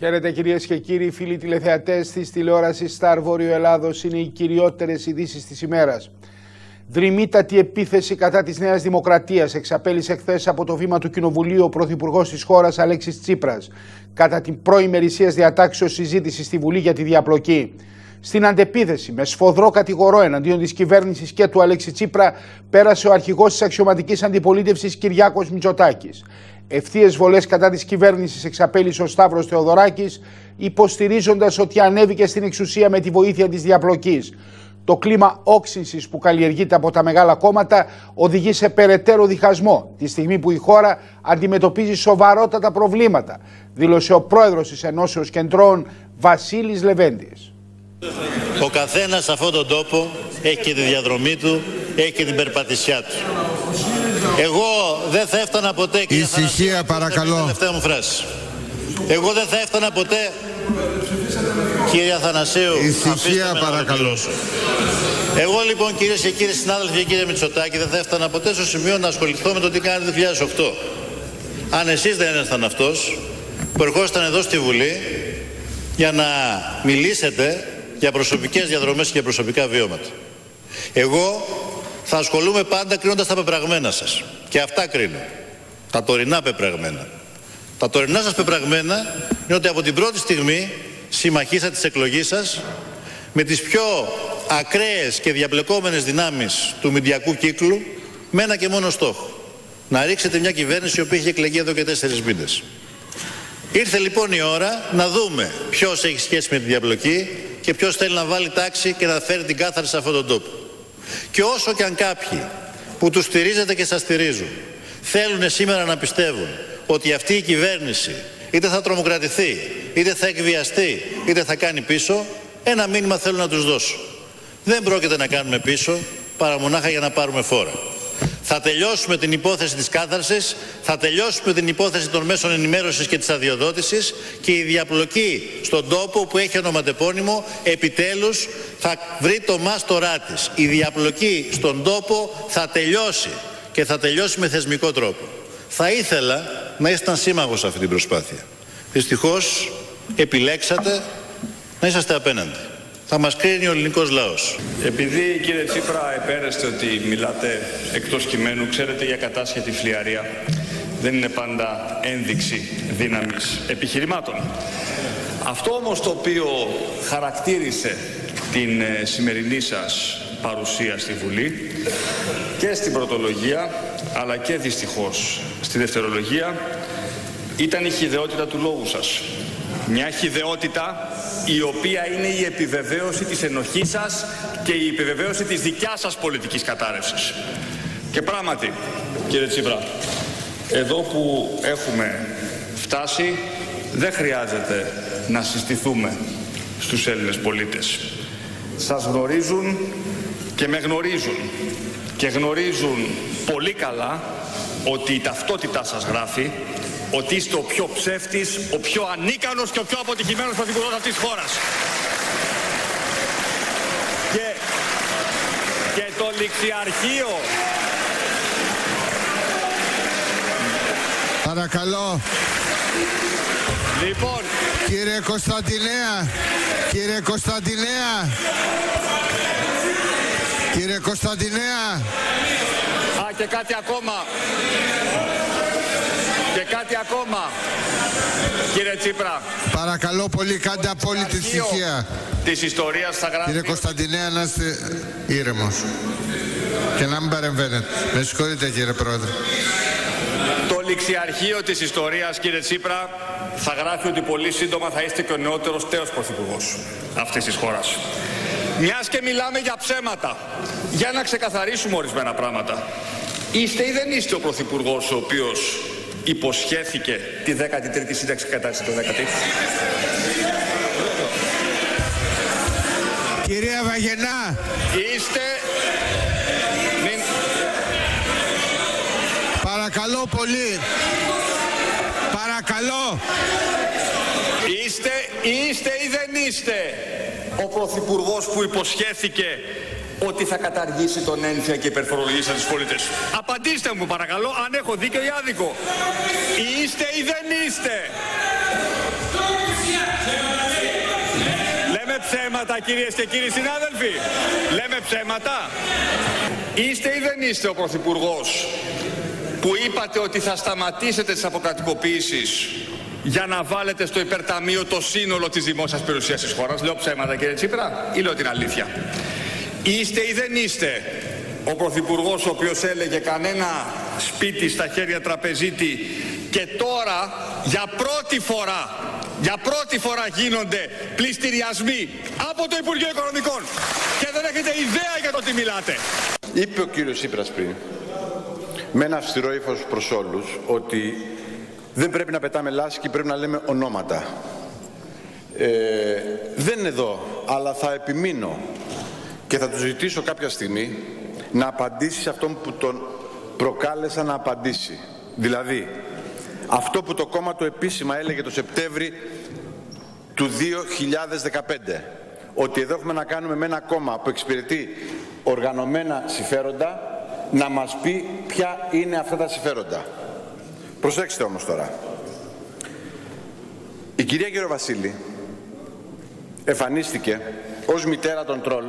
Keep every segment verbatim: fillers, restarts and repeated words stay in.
Χαίρετε κυρίες και κύριοι, φίλοι τηλεθεατές της τηλεόρασης Star Βόρειο Ελλάδος. Είναι οι κυριότερες ειδήσεις της ημέρας. Δρυμύτατη επίθεση κατά της Νέας Δημοκρατίας εξαπέλυσε χθες από το βήμα του Κοινοβουλίου ο Πρωθυπουργός της χώρας Αλέξης Τσίπρας κατά την προημερησίας διατάξεως συζήτηση στη Βουλή για τη διαπλοκή. Στην αντεπίθεση, με σφοδρό κατηγορό εναντίον της κυβέρνησης και του Αλέξη Τσίπρα, πέρασε ο αρχηγός της αξιωματικής αντιπολίτευσης Κυριάκος Μητσοτάκης. Ευθείες βολές κατά της κυβέρνησης εξαπέλυσε ο Σταύρος Θεοδωράκης, υποστηρίζοντας ότι ανέβηκε στην εξουσία με τη βοήθεια της διαπλοκής. Το κλίμα όξυνσης που καλλιεργείται από τα μεγάλα κόμματα οδηγεί σε περαιτέρω διχασμό, τη στιγμή που η χώρα αντιμετωπίζει σοβαρότατα προβλήματα, δήλωσε ο πρόεδρος της Ενώσεως Κεντρώων, Βασίλης Λεβέντης. Ο καθένας σε αυτόν τον τόπο έχει και τη διαδρομή του, έχει και την περπατησιά του. Εγώ δεν θα έφτανα ποτέ... Ησυχία παρακαλώ. Τελευταία μου φράση. Εγώ δεν θα έφτανα ποτέ... Κύριε Αθανασίου, ησυχία παρακαλώ. Εγώ λοιπόν, κυρίες και κύριοι συνάδελφοι και κύριε Μητσοτάκη, δεν θα έφτανα ποτέ στο σημείο να ασχοληθώ με το τι κάνετε το δύο χιλιάδες οκτώ. Αν εσείς δεν ήσασταν αυτός που ερχόσασταν εδώ στη Βουλή για να μιλήσετε για προσωπικές διαδρομές και για προσωπικά βιώματα. Εγώ θα ασχολούμαι πάντα κρίνοντας τα πεπραγμένα σας. Και αυτά κρίνω. Τα τωρινά πεπραγμένα. Τα τωρινά σας πεπραγμένα είναι ότι από την πρώτη στιγμή συμμαχίσατε τις εκλογές σας με τις πιο ακραίες και διαπλεκόμενες δυνάμεις του μηντιακού κύκλου με ένα και μόνο στόχο. Να ρίξετε μια κυβέρνηση η οποία είχε εκλεγεί εδώ και τέσσερις μήνες. Ήρθε λοιπόν η ώρα να δούμε ποιος έχει σχέση με τη διαπλοκή και ποιος θέλει να βάλει τάξη και να φέρει την κάθαρση σε αυτόν τον τόπο. Και όσο και αν κάποιοι που τους στηρίζετε και σας στηρίζουν θέλουν σήμερα να πιστεύουν ότι αυτή η κυβέρνηση είτε θα τρομοκρατηθεί, είτε θα εκβιαστεί, είτε θα κάνει πίσω, ένα μήνυμα θέλω να τους δώσω. Δεν πρόκειται να κάνουμε πίσω παρά μονάχα για να πάρουμε φόρα. Θα τελειώσουμε την υπόθεση της κάθαρσης, θα τελειώσουμε την υπόθεση των μέσων ενημέρωσης και της αδειοδότησης και η διαπλοκή στον τόπο που έχει ονοματεπώνυμο επιτέλους θα βρει το μάστορά της. Η διαπλοκή στον τόπο θα τελειώσει και θα τελειώσει με θεσμικό τρόπο. Θα ήθελα να ήσταν σύμμαχος σε αυτή την προσπάθεια. Δυστυχώς επιλέξατε να είσαστε απέναντι. Θα μας κρίνει ο ελληνικός λαός. Επειδή, κύριε Τσίπρα, επέρεστε ότι μιλάτε εκτός κειμένου, ξέρετε, για κατάσχετη φλιαρία δεν είναι πάντα ένδειξη δύναμης επιχειρημάτων. Αυτό όμως το οποίο χαρακτήρισε την ε, σημερινή σας παρουσία στη Βουλή και στην πρωτολογία, αλλά και δυστυχώς στη δευτερολογία, ήταν η χυδαιότητα του λόγου σας. Μια χυδαιότητα η οποία είναι η επιβεβαίωση της ενοχής σας και η επιβεβαίωση της δικιάς σας πολιτικής κατάρρευσης. Και πράγματι, κύριε Τσίπρα, εδώ που έχουμε φτάσει δεν χρειάζεται να συστηθούμε στους Έλληνες πολίτες. Σας γνωρίζουν και με γνωρίζουν και γνωρίζουν πολύ καλά ότι η ταυτότητά σας γράφει ότι είστε ο πιο ψεύτης, ο πιο ανίκανος και ο πιο αποτυχημένος πρωθυπουργός αυτής της χώρας. Και, και το ληξιαρχείο... Παρακαλώ. Λοιπόν... Κύριε Κωνσταντινέα, κύριε Κωνσταντινέα, κύριε Κωνσταντινέα. Α, και κάτι ακόμα. Και κάτι ακόμα, κύριε Τσίπρα. Παρακαλώ πολύ, κάντε απόλυτη ησυχία. Της ιστορίας θα γράφει... Κύριε Κωνσταντινέα, να είστε ήρεμος και να μην παρεμβαίνετε. Με συγχωρείτε, κύριε Πρόεδρε. Το ληξιαρχείο της ιστορίας, κύριε Τσίπρα, θα γράφει ότι πολύ σύντομα θα είστε και ο νεότερος τέος πρωθυπουργός αυτής της χώρας. Μιας και μιλάμε για ψέματα, για να ξεκαθαρίσουμε ορισμένα πράγματα. Είστε ή δεν είστε ο πρωθυπουργός ο οποίος υποσχέθηκε τη δέκατη τρίτη σύνταξη και κατάρτιση το δέκατη. Κυρία Βαγενά. Είστε... Μην... Παρακαλώ πολύ. Παρακαλώ. Είστε, είστε ή δεν είστε ο πρωθυπουργός που υποσχέθηκε ότι θα καταργήσει τον ένφια και υπερφορολογήσει τους πολίτες. Απαντήστε μου παρακαλώ αν έχω δίκιο ή άδικο. Είστε ή δεν είστε. ψέματα, κυρίες και κύριοι συνάδελφοι? Λέμε ψέματα? Είστε ή δεν είστε ο Πρωθυπουργός που είπατε ότι θα σταματήσετε τις αποκρατικοποιήσεις για να βάλετε στο υπερταμείο το σύνολο της δημόσιας περιουσίας της χώρας? Λέω ψέματα, κύριε Τσίπρα, ή λέω την αλήθεια? Είστε ή δεν είστε ο Πρωθυπουργός ο οποίος έλεγε κανένα σπίτι στα χέρια τραπεζίτη, και τώρα για πρώτη φορά, για πρώτη φορά γίνονται πληστηριασμοί από το Υπουργείο Οικονομικών και δεν έχετε ιδέα για το τι μιλάτε? Είπε ο κύριος Τσίπρας πριν, με ένα αυστηρό ύφος προς όλους, ότι δεν πρέπει να πετάμε λάσπη, πρέπει να λέμε ονόματα. Ε, δεν είναι εδώ, αλλά θα επιμείνω και θα του ζητήσω κάποια στιγμή να απαντήσει σε αυτό που τον προκάλεσα να απαντήσει. Δηλαδή, αυτό που το κόμμα του επίσημα έλεγε το Σεπτέμβρη του δύο χιλιάδες δεκαπέντε, ότι εδώ έχουμε να κάνουμε με ένα κόμμα που εξυπηρετεί οργανωμένα συμφέροντα, να μας πει ποια είναι αυτά τα συμφέροντα. Προσέξτε όμως τώρα. Η κυρία Γεροβασίλη εμφανίστηκε ως μητέρα των τρόλ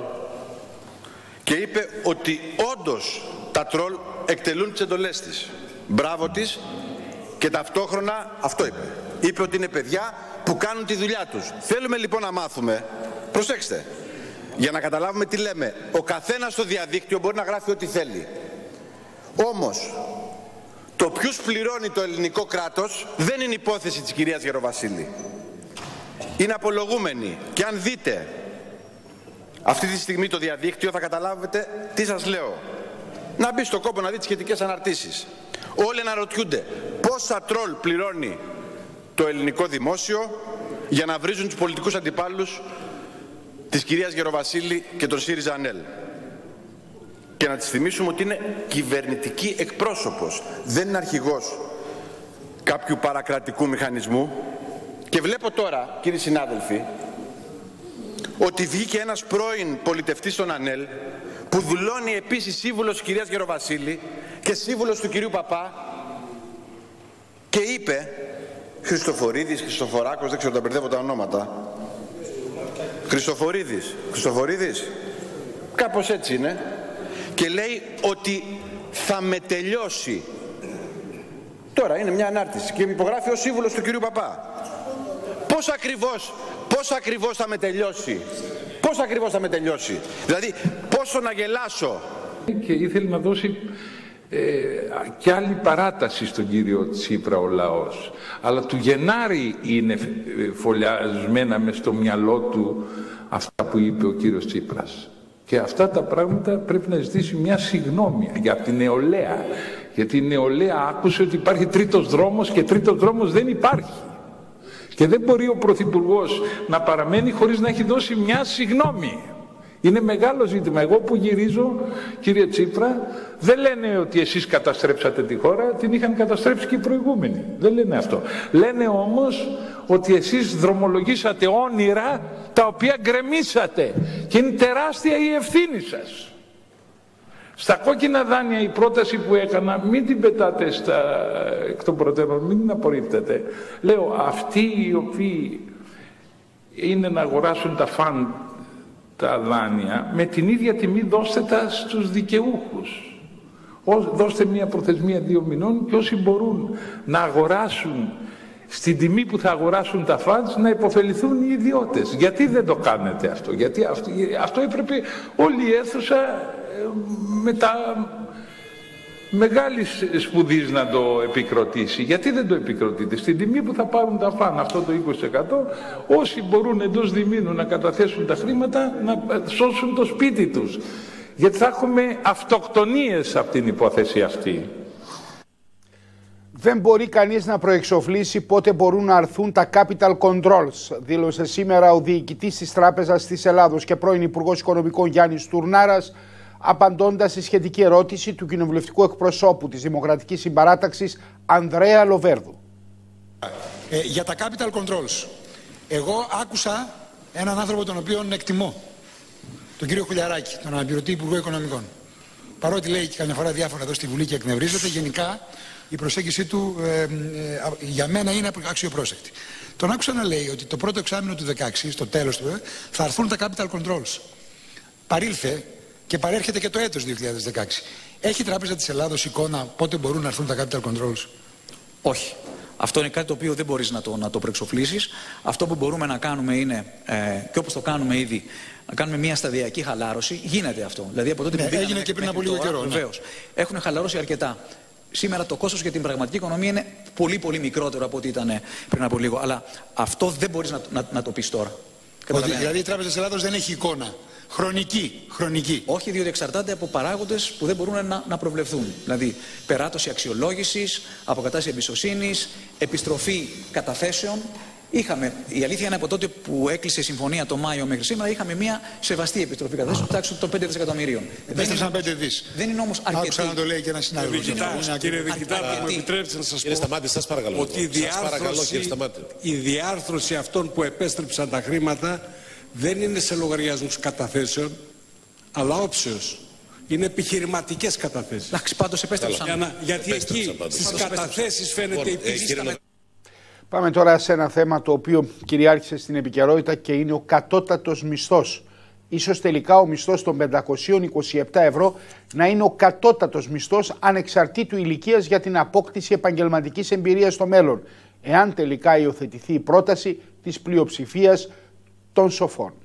και είπε ότι όντως τα τρόλ εκτελούν τις εντολές της. Μπράβο της, και ταυτόχρονα αυτό είπε. Είπε ότι είναι παιδιά που κάνουν τη δουλειά τους. Θέλουμε λοιπόν να μάθουμε, προσέξτε, για να καταλάβουμε τι λέμε. Ο καθένας στο διαδίκτυο μπορεί να γράφει ό,τι θέλει. Όμως, το ποιους πληρώνει το ελληνικό κράτος δεν είναι υπόθεση της κυρίας Γεροβασίλη. Είναι απολογούμενοι. Και αν δείτε αυτή τη στιγμή το διαδίκτυο θα καταλάβετε τι σας λέω. Να μπει στο κόπο να δείτε σχετικές αναρτήσεις. Όλοι αναρωτιούνται πόσα τρόλ πληρώνει το ελληνικό δημόσιο για να βρίζουν τους πολιτικούς αντιπάλους της κυρίας Γεροβασίλη και τον ΣΥΡΙΖΑ ΑΝΕΛ. Και να της θυμίσουμε ότι είναι κυβερνητική εκπρόσωπος, δεν είναι αρχηγός κάποιου παρακρατικού μηχανισμού. Και βλέπω τώρα, κύριοι συνάδελφοι, ότι βγήκε ένας πρώην πολιτευτής των ΑΝΕΛ που δηλώνει επίσης σύμβουλος της κυρίας Γεροβασίλη και σύμβουλος του κυρίου Παπά και είπε, Χριστοφορίδης, Χριστοφοράκος, δεν ξέρω, τα μπερδεύω τα ονόματα. Χριστοφορίδης, Χριστοφορίδης, κάπως έτσι είναι, και λέει ότι θα με τελειώσει. Τώρα είναι μια ανάρτηση και υπογράφει ο σύμβουλος του κυρίου Παπά. Πώς ακριβώς, πώς ακριβώς θα με τελειώσει, πώς ακριβώς θα με τελειώσει, δηλαδή πόσο να γελάσω? Και ήθελε να δώσει ε, και άλλη παράταση στον κύριο Τσίπρα ο λαός. Αλλά του Γενάρη είναι φωλιασμένα μες στο μυαλό του αυτά που είπε ο κύριος Τσίπρας. Και αυτά τα πράγματα πρέπει να ζητήσει μια συγγνώμη για την νεολαία. Γιατί η νεολαία άκουσε ότι υπάρχει τρίτος δρόμος και τρίτος δρόμος δεν υπάρχει. Και δεν μπορεί ο Πρωθυπουργός να παραμένει χωρίς να έχει δώσει μια συγγνώμη. Είναι μεγάλο ζήτημα. Εγώ που γυρίζω, κύριε Τσίπρα, δεν λένε ότι εσείς καταστρέψατε τη χώρα, την είχαν καταστρέψει και οι προηγούμενοι. Δεν λένε αυτό. Λένε όμως ότι εσείς δρομολογήσατε όνειρα τα οποία γκρεμίσατε και είναι τεράστια η ευθύνη σας. Στα κόκκινα δάνεια η πρόταση που έκανα, μην την πετάτε στα, εκ των προτέρων, μην την απορρίπτετε. Λέω, αυτοί οι οποίοι είναι να αγοράσουν τα φαντ, τα δάνεια, με την ίδια τιμή δώστε τα στους δικαιούχους. Δώστε μια προθεσμία δύο μηνών και όσοι μπορούν να αγοράσουν στην τιμή που θα αγοράσουν τα φαντς να υποφεληθούν οι ιδιώτες. Γιατί δεν το κάνετε αυτό? Γιατί αυτό, αυτό έπρεπε όλη η αίθουσα με τα μεγάλης σπουδής να το επικροτήσει. Γιατί δεν το επικροτείτε? Στην τιμή που θα πάρουν τα φαν, αυτό το είκοσι τοις εκατό, όσοι μπορούν εντός διμήνου να καταθέσουν τα χρήματα να σώσουν το σπίτι τους. Γιατί θα έχουμε αυτοκτονίες από την υπόθεση αυτή. Δεν μπορεί κανείς να προεξοφλήσει πότε μπορούν να αρθούν τα capital controls, δήλωσε σήμερα ο διοικητής της Τράπεζας της Ελλάδος και πρώην Υπουργός Οικονομικών Γιάννης Τουρνάρας, απαντώντας στη σχετική ερώτηση του κοινοβουλευτικού εκπροσώπου της Δημοκρατικής Συμπαράταξης Ανδρέα Λοβέρδου. Ε, για τα capital controls, εγώ άκουσα έναν άνθρωπο τον οποίο εκτιμώ, τον κύριο Χουλιαράκη, τον αναπληρωτή Υπουργό Οικονομικών, παρότι λέει και καμιά φορά διάφορα εδώ στη Βουλή και εκνευρίζεται, γενικά η προσέγγιση του ε, ε, για μένα είναι αξιοπρόσεκτη. Τον άκουσα να λέει ότι το πρώτο εξάμηνο του δεκαέξι, στο τέλος του, ε, θα έρθουν τα capital controls. Παρήλθε και παρέρχεται και το έτος δύο χιλιάδες δεκαέξι. Έχει η Τράπεζα της Ελλάδος εικόνα πότε μπορούν να έρθουν τα capital controls? Όχι. Αυτό είναι κάτι το οποίο δεν μπορείς να το, να το προεξοφλήσεις. Αυτό που μπορούμε να κάνουμε είναι, ε, και όπως το κάνουμε ήδη, να κάνουμε μια σταδιακή χαλάρωση. Γίνεται αυτό. Δηλαδή από τότε ναι, που μπήκαμε, έγινε και πριν από λίγο καιρό. Βεβαίως. Ναι. Έχουν χαλαρώσει αρκετά. Σήμερα το κόστος για την πραγματική οικονομία είναι πολύ πολύ μικρότερο από ό,τι ήταν πριν από λίγο. Αλλά αυτό δεν μπορείς να, να, να το πεις τώρα. Ότι, δηλαδή η Τράπεζα της Ελλάδος δεν έχει εικόνα. Χρονική, χρονική. Όχι, διότι εξαρτάται από παράγοντες που δεν μπορούν να, να προβλεφθούν. Δηλαδή, περάτωση αξιολόγησης, αποκατάσταση εμπιστοσύνης, επιστροφή καταθέσεων. Είχαμε, η αλήθεια είναι από τότε που έκλεισε η συμφωνία το Μάιο μέχρι σήμερα, είχαμε μια σεβαστή επιστροφή καταθέσεων τάξη των πέντε δισεκατομμυρίων. Επέστρεψαν πέντε δις. Δεν είναι όμως αρκετή. Άκουσα να το λέει και ένα συνάδελφο. Κύριε Διοικητά, μου επιτρέψετε να σας πω Σταμάτη, σας παρακαλώ, ότι η διάρθρωση, η διάρθρωση αυτών που επέστρεψαν τα χρήματα δεν είναι σε λογαριασμούς καταθέσεων, αλλά όψεως. Είναι επιχειρηματικές καταθέσεις. Εντάξει, πάντως επέστρεψαν. Για να, γιατί εκεί στις καταθέσεις φαίνεται η πίστη. Πάμε τώρα σε ένα θέμα το οποίο κυριάρχησε στην επικαιρότητα και είναι ο κατώτατος μισθός. Ίσως τελικά ο μισθός των πεντακόσια είκοσι επτά ευρώ να είναι ο κατώτατος μισθός ανεξαρτήτου ηλικίας για την απόκτηση επαγγελματικής εμπειρίας στο μέλλον, εάν τελικά υιοθετηθεί η πρόταση της πλειοψηφίας των σοφών.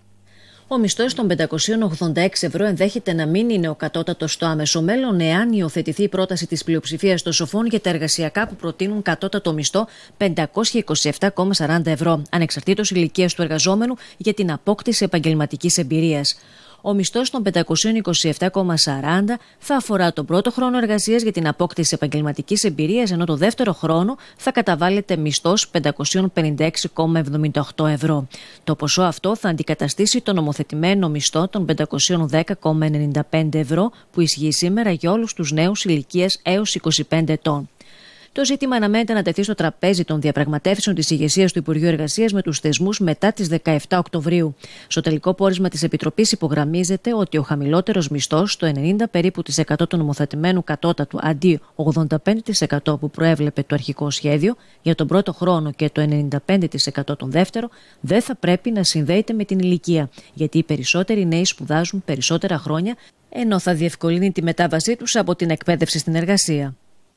Ο μισθός των πεντακόσια ογδόντα έξι ευρώ ενδέχεται να μην είναι ο κατώτατος στο άμεσο μέλλον, εάν υιοθετηθεί η πρόταση της πλειοψηφίας των σοφών για τα εργασιακά που προτείνουν κατώτατο μισθό πεντακόσια είκοσι επτά κόμμα σαράντα ευρώ, ανεξαρτήτως ηλικίας του εργαζόμενου, για την απόκτηση επαγγελματικής εμπειρίας. Ο μισθός των πεντακόσια είκοσι επτά κόμμα σαράντα θα αφορά τον πρώτο χρόνο εργασίας για την απόκτηση επαγγελματικής εμπειρίας, ενώ το δεύτερο χρόνο θα καταβάλλεται μισθός πεντακόσια πενήντα έξι κόμμα εβδομήντα οκτώ ευρώ. Το ποσό αυτό θα αντικαταστήσει το νομοθετημένο μισθό των πεντακόσια δέκα κόμμα ενενήντα πέντε ευρώ που ισχύει σήμερα για όλους τους νέους ηλικίας έως είκοσι πέντε ετών. Το ζήτημα αναμένεται να τεθεί στο τραπέζι των διαπραγματεύσεων της ηγεσίας του Υπουργείου Εργασίας με τους θεσμούς μετά τις δεκαεπτά Οκτωβρίου. Στο τελικό πόρισμα της Επιτροπής υπογραμμίζεται ότι ο χαμηλότερος μισθός, το ενενήντα περίπου τοις εκατό του νομοθετημένου κατώτατου αντί ογδόντα πέντε τοις εκατό που προέβλεπε το αρχικό σχέδιο για τον πρώτο χρόνο και το ενενήντα πέντε τοις εκατό τον δεύτερο, δεν θα πρέπει να συνδέεται με την ηλικία, γιατί οι περισσότεροι νέοι σπουδάζουν περισσότερα χρόνια, ενώ θα διευκολύνει τη μετάβασή τους από την εκπαίδευση στην εργασία.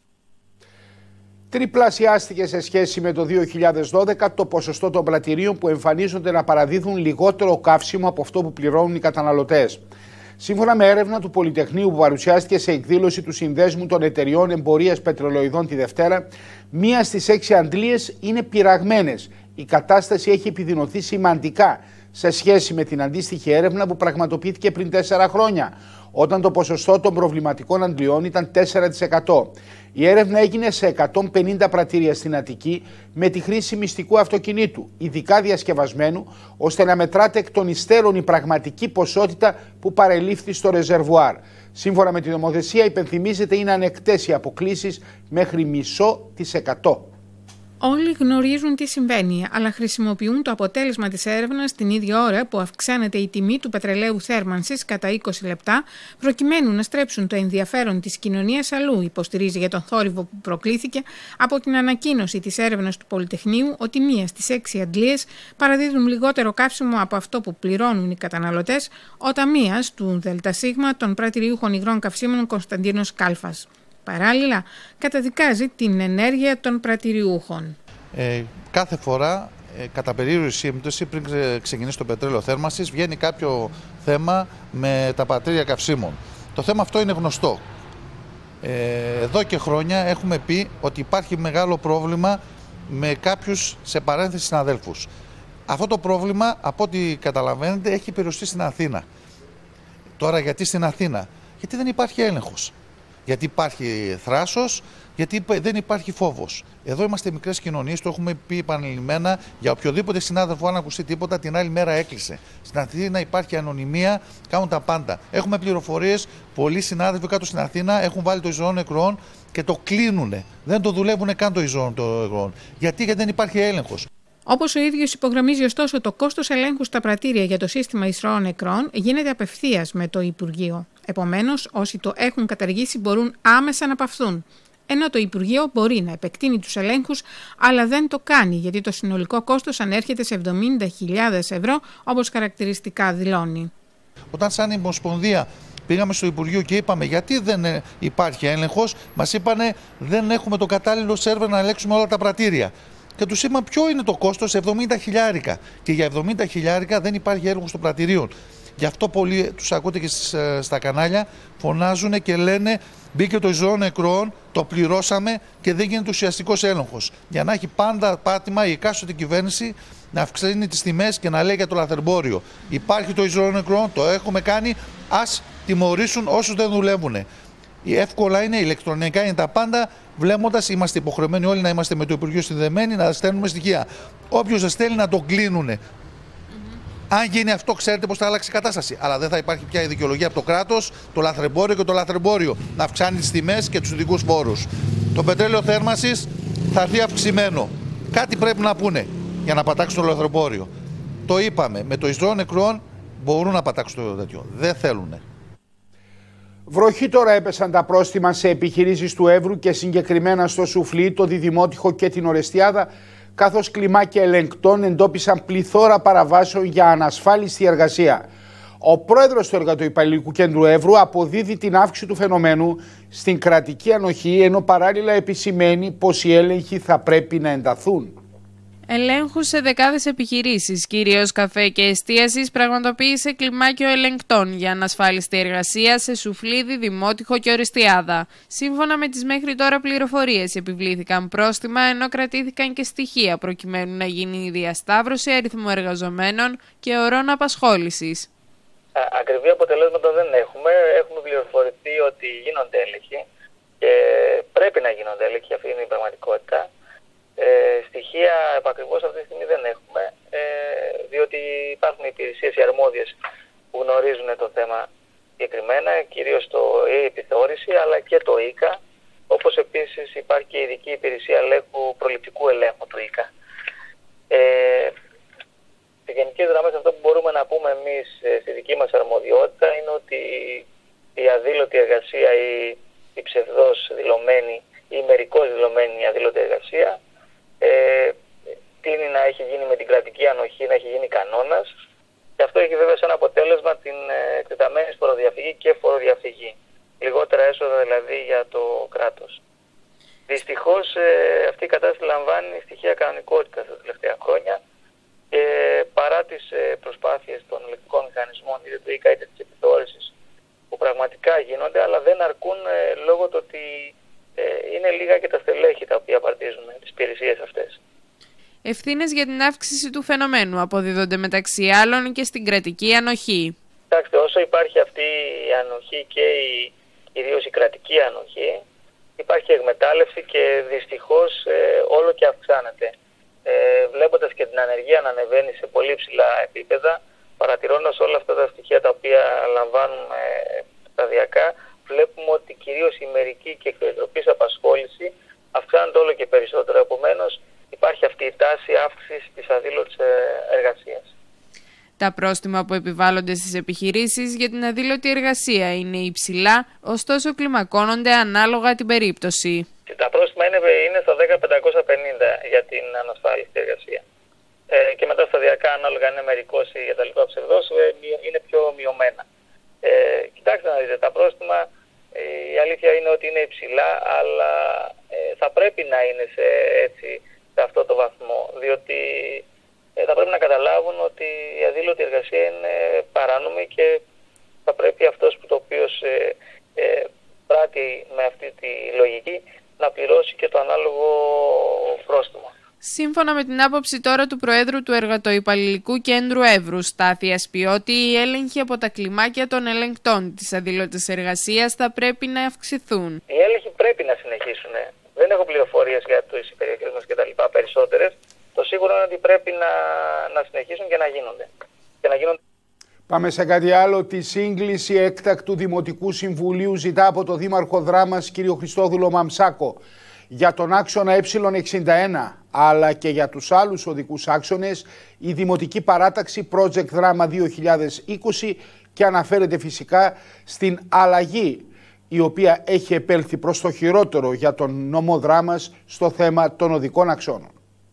Τριπλασιάστηκε σε σχέση με το δύο χιλιάδες δώδεκα το ποσοστό των πρατηρίων που εμφανίζονται να παραδίδουν λιγότερο καύσιμο από αυτό που πληρώνουν οι καταναλωτές. Σύμφωνα με έρευνα του Πολυτεχνείου που παρουσιάστηκε σε εκδήλωση του Συνδέσμου των Εταιριών Εμπορίας Πετρελοειδών τη Δευτέρα, μία στις έξι αντλίες είναι πειραγμένες. Η κατάσταση έχει επιδεινωθεί σημαντικά σε σχέση με την αντίστοιχη έρευνα που πραγματοποιήθηκε πριν τέσσερα χρόνια, όταν το ποσοστό των προβληματικών αντλιών ήταν τέσσερα τοις εκατό. Η έρευνα έγινε σε εκατόν πενήντα πρατήρια στην Αττική με τη χρήση μυστικού αυτοκινήτου, ειδικά διασκευασμένου, ώστε να μετράται εκ των υστέρων η πραγματική ποσότητα που παρελήφθη στο ρεζερβουάρ. Σύμφωνα με την νομοθεσία, υπενθυμίζεται, είναι ανεκτές οι αποκλίσεις μέχρι μισό της εκατό. Όλοι γνωρίζουν τι συμβαίνει, αλλά χρησιμοποιούν το αποτέλεσμα της έρευνας την ίδια ώρα που αυξάνεται η τιμή του πετρελαίου θέρμανσης κατά είκοσι λεπτά, προκειμένου να στρέψουν το ενδιαφέρον της κοινωνίας αλλού, υποστηρίζει για τον θόρυβο που προκλήθηκε από την ανακοίνωση της έρευνας του Πολυτεχνείου ότι μία στις έξι αντλίες παραδίδουν λιγότερο καύσιμο από αυτό που πληρώνουν οι καταναλωτές, ο ταμείας του ΔΣ των πρατηριούχων υγρών καυσίμων Κωνσταντίνος Κάλφας. Παράλληλα, καταδικάζει την ενέργεια των πρατηριούχων. Ε, κάθε φορά, ε, κατά περίεργη σύμπτωση, πριν ξεκινήσει το πετρέλαιο θέρμανσης, βγαίνει κάποιο θέμα με τα πρατήρια καυσίμων. Το θέμα αυτό είναι γνωστό. Ε, εδώ και χρόνια έχουμε πει ότι υπάρχει μεγάλο πρόβλημα με κάποιους, σε παρένθεση, συναδέλφους. Αυτό το πρόβλημα, από ό,τι καταλαβαίνετε, έχει περιοριστεί στην Αθήνα. Τώρα, γιατί στην Αθήνα? Γιατί δεν υπάρχει έλεγχος. Γιατί υπάρχει θράσος, γιατί δεν υπάρχει φόβος. Εδώ είμαστε μικρές κοινωνίες, το έχουμε πει επανειλημμένα, για οποιοδήποτε συνάδελφο, αν ακουστεί τίποτα, την άλλη μέρα έκλεισε. Στην Αθήνα υπάρχει ανωνυμία, κάνουν τα πάντα. Έχουμε πληροφορίες, πολλοί συνάδελφοι κάτω στην Αθήνα έχουν βάλει το ιζωόν νεκρών και το κλείνουνε. Δεν το δουλεύουν καν το ιζωόν νεκρών. Γιατί? Γιατί δεν υπάρχει έλεγχος. Όπως ο ίδιος υπογραμμίζει, ωστόσο, το κόστος ελέγχου στα πρατήρια για το σύστημα εισρώων νεκρών γίνεται απευθείας με το Υπουργείο. Επομένως, όσοι το έχουν καταργήσει μπορούν άμεσα να παυθούν. Ενώ το Υπουργείο μπορεί να επεκτείνει τους ελέγχους, αλλά δεν το κάνει, γιατί το συνολικό κόστος ανέρχεται σε εβδομήντα χιλιάδες ευρώ, όπως χαρακτηριστικά δηλώνει. Όταν σαν Ομοσπονδία πήγαμε στο Υπουργείο και είπαμε γιατί δεν υπάρχει έλεγχος, μας είπανε δεν έχουμε το κατάλληλο σερβερ να ελέγξουμε όλα τα πρατήρια. Και τους είπαμε ποιο είναι το κόστος, εβδομήντα χιλιάρικα. Και για εβδομήντα χιλιάρικα δεν υπάρχει έλεγχος των πρατηρίων. Γι' αυτό πολλοί τους ακούτε και στα κανάλια, φωνάζουν και λένε μπήκε το εισρώο νεκρών, το πληρώσαμε και δεν γίνεται ουσιαστικός έλεγχος. Για να έχει πάντα πάτημα η εκάστοτε κυβέρνηση να αυξάνει τις τιμές και να λέει για το λαθρεμπόριο. Υπάρχει το εισρώο νεκρών, το έχουμε κάνει, ας τιμωρήσουν όσους δεν δουλεύουν. Εύκολα είναι, ηλεκτρονικά είναι τα πάντα. Βλέποντας, είμαστε υποχρεωμένοι όλοι να είμαστε με το Υπουργείο συνδεμένοι, να στέλνουμε στοιχεία. Όποιος δεν στέλνει να το κλείνουν. Mm-hmm. Αν γίνει αυτό, ξέρετε πώς θα αλλάξει η κατάσταση. Αλλά δεν θα υπάρχει πια η δικαιολογία από το κράτος, το λαθρεμπόριο και το λαθρεμπόριο να αυξάνει τις τιμές και τους ειδικούς φόρους. Το πετρέλαιο θέρμανσης θα έρθει αυξημένο. Κάτι πρέπει να πούνε για να πατάξουν το λαθρεμπόριο. Το είπαμε. Με το εισρώο νεκρών μπορούν να πατάξουν το τέτοιο. Δεν θέλουν. Βροχή τώρα έπεσαν τα πρόστιμα σε επιχειρήσεις του Εύρου και συγκεκριμένα στο Σουφλί, το Διδημότυχο και την Ορεστιάδα, καθώς κλιμάκια ελεγκτών εντόπισαν πληθώρα παραβάσεων για ανασφάλιστη εργασία. Ο πρόεδρος του Εργατοϊπαλληλικού Κέντρου Εύρου αποδίδει την αύξηση του φαινομένου στην κρατική ανοχή, ενώ παράλληλα επισημαίνει πως οι έλεγχοι θα πρέπει να ενταθούν. Ελέγχους σε δεκάδες επιχειρήσεις, κυρίως καφέ και εστίασης, πραγματοποίησε κλιμάκιο ελεγκτών για ανασφάλιστη εργασία σε Σουφλίδι, Δημότυχο και Ορεστιάδα. Σύμφωνα με τις μέχρι τώρα πληροφορίες, επιβλήθηκαν πρόστιμα, ενώ κρατήθηκαν και στοιχεία προκειμένου να γίνει η διασταύρωση αριθμού εργαζομένων και ωρών απασχόλησης. Ακριβή αποτελέσματα δεν έχουμε. Έχουμε πληροφορηθεί ότι γίνονται έλεγχοι και πρέπει να γίνονται έλεγχοι, αυτή είναι η πραγματικότητα. Ε, στοιχεία επακριβώς αυτή τη στιγμή δεν έχουμε, ε, διότι υπάρχουν υπηρεσίες οι αρμόδιες που γνωρίζουν το θέμα συγκεκριμένα, κυρίως το η επιθεώρηση αλλά και το ΙΚΑ, όπως επίσης υπάρχει και η ειδική υπηρεσία ελέγχου, προληπτικού ελέγχου του ΙΚΑ. Ε, σε γενικές γραμμές αυτό που μπορούμε να πούμε εμείς στη δική μας αρμοδιότητα είναι ότι η αδήλωτη εργασία ή η ψευδός δηλωμένη ή μερικώς δηλωμένη αδήλωτη εργασία Ε, τείνει να έχει γίνει με την κρατική ανοχή, να έχει γίνει κανόνας, και αυτό έχει βέβαια σαν αποτέλεσμα την εκτεταμένη φοροδιαφυγή και φοροδιαφυγή. Λιγότερα έσοδα δηλαδή για το κράτος. Δυστυχώς ε, αυτή η κατάσταση λαμβάνει στοιχεία κανονικότητας τα τελευταία χρόνια και παρά τις ε, προσπάθειες των ελεκτρικών μηχανισμών, είτε του ΙΚΑ είτε της επιθεώρησης, που πραγματικά γίνονται, αλλά δεν αρκούν ε, λόγω του ότι είναι λίγα και τα στελέχη τα οποία απαρτίζουν τις υπηρεσίες αυτές. Ευθύνες για την αύξηση του φαινομένου αποδίδονται μεταξύ άλλων και στην κρατική ανοχή. Κοιτάξτε, όσο υπάρχει αυτή η ανοχή και η, κυρίως η κρατική ανοχή, υπάρχει εκμετάλλευση και δυστυχώς ε, όλο και αυξάνεται. Ε, βλέποντας και την ανεργία να ανεβαίνει σε πολύ ψηλά επίπεδα, παρατηρώντας όλα αυτά τα στοιχεία τα οποία λαμβάνουμε σταδιακά, βλέπουμε ότι κυρίως η μερική και εκτροπής απασχόληση αυξάνεται όλο και περισσότερο. Επομένως, υπάρχει αυτή η τάση αύξησης της αδήλωτης εργασίας. Τα πρόστιμα που επιβάλλονται στις επιχειρήσεις για την αδήλωτη εργασία είναι υψηλά, ωστόσο κλιμακώνονται ανάλογα την περίπτωση. Τα πρόστιμα είναι, είναι στα δέκα χιλιάδες πεντακόσια πενήντα για την ανασφάλιστη εργασία. Ε, και μετά σταδιακά, ανάλογα είναι μερικός ή για τα λοιπά ψευδός, είναι πιο μειωμένα. Ε, κοιτάξτε να δείτε, τα πρόστιμα, ε, η αλήθεια είναι ότι είναι υψηλά, αλλά ε, θα πρέπει να είναι σε, έτσι, σε αυτό το βαθμό, διότι ε, θα πρέπει να καταλάβουν ότι η αδήλωτη εργασία είναι παράνομη και θα πρέπει αυτός που το οποίος ε, ε, πράττει με αυτή τη λογική να πληρώσει και το ανάλογο πρόστιμο. Σύμφωνα με την άποψη τώρα του Προέδρου του Εργατοϊπαλληλικού Κέντρου Εύρου, Στάθιας Πιώτη, οι έλεγχοι από τα κλιμάκια των ελεγκτών της αδήλωτης εργασίας θα πρέπει να αυξηθούν. Οι έλεγχοι πρέπει να συνεχίσουν. Δεν έχω πληροφορίες για τις περιοχές μας και τα λοιπά περισσότερες. Το σίγουρο είναι ότι πρέπει να, να συνεχίσουν και να γίνονται. Και να γίνονται... Πάμε σε κάτι άλλο. Τη σύγκληση έκτακτου Δημοτικού Συμβουλίου ζητά από το Δήμαρχο Δράμας, κ. Χριστόδουλο Μαμσάκο. Για τον άξονα Ε εξήντα ένα αλλά και για τους άλλους οδικούς άξονες η Δημοτική Παράταξη Project Δράμα δύο χιλιάδες είκοσι και αναφέρεται φυσικά στην αλλαγή η οποία έχει επέλθει προς το χειρότερο για τον νομό Δράμας στο θέμα των οδικών αξώνων.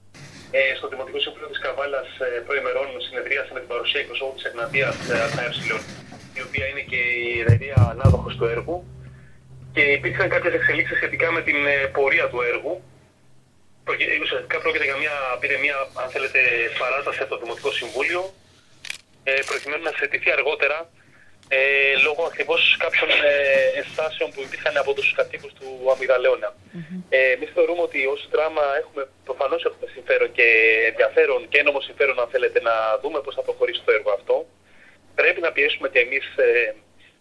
Ε, στο Δημοτικό Συμβούλιο της Καβάλας ε, προημερών συνεδρίασε με την παρουσία εκπροσώπου της Εγνατίας ΑΕ, η οποία είναι και η εταιρεία ανάδοχος του έργου, και υπήρξαν κάποιες εξελίξεις σχετικά με την ε, πορεία του έργου. Ουσιαστικά πρόκειται για μια, πήρε μια, αν θέλετε, παράταση από το Δημοτικό Συμβούλιο, ε, προκειμένου να συζητηθεί αργότερα, ε, λόγω ακριβώς κάποιων ε, ενστάσεων που υπήρχαν από τους κατοίκους του Αμυγδαλέωνα. Mm-hmm. Ε, εμείς θεωρούμε ότι ως Δράμα έχουμε, προφανώς έχουμε συμφέρον και ενδιαφέρον και ένομο συμφέρον, αν θέλετε, να δούμε πώς θα προχωρήσει το έργο αυτό. Πρέπει να πιέσουμε και εμείς ε,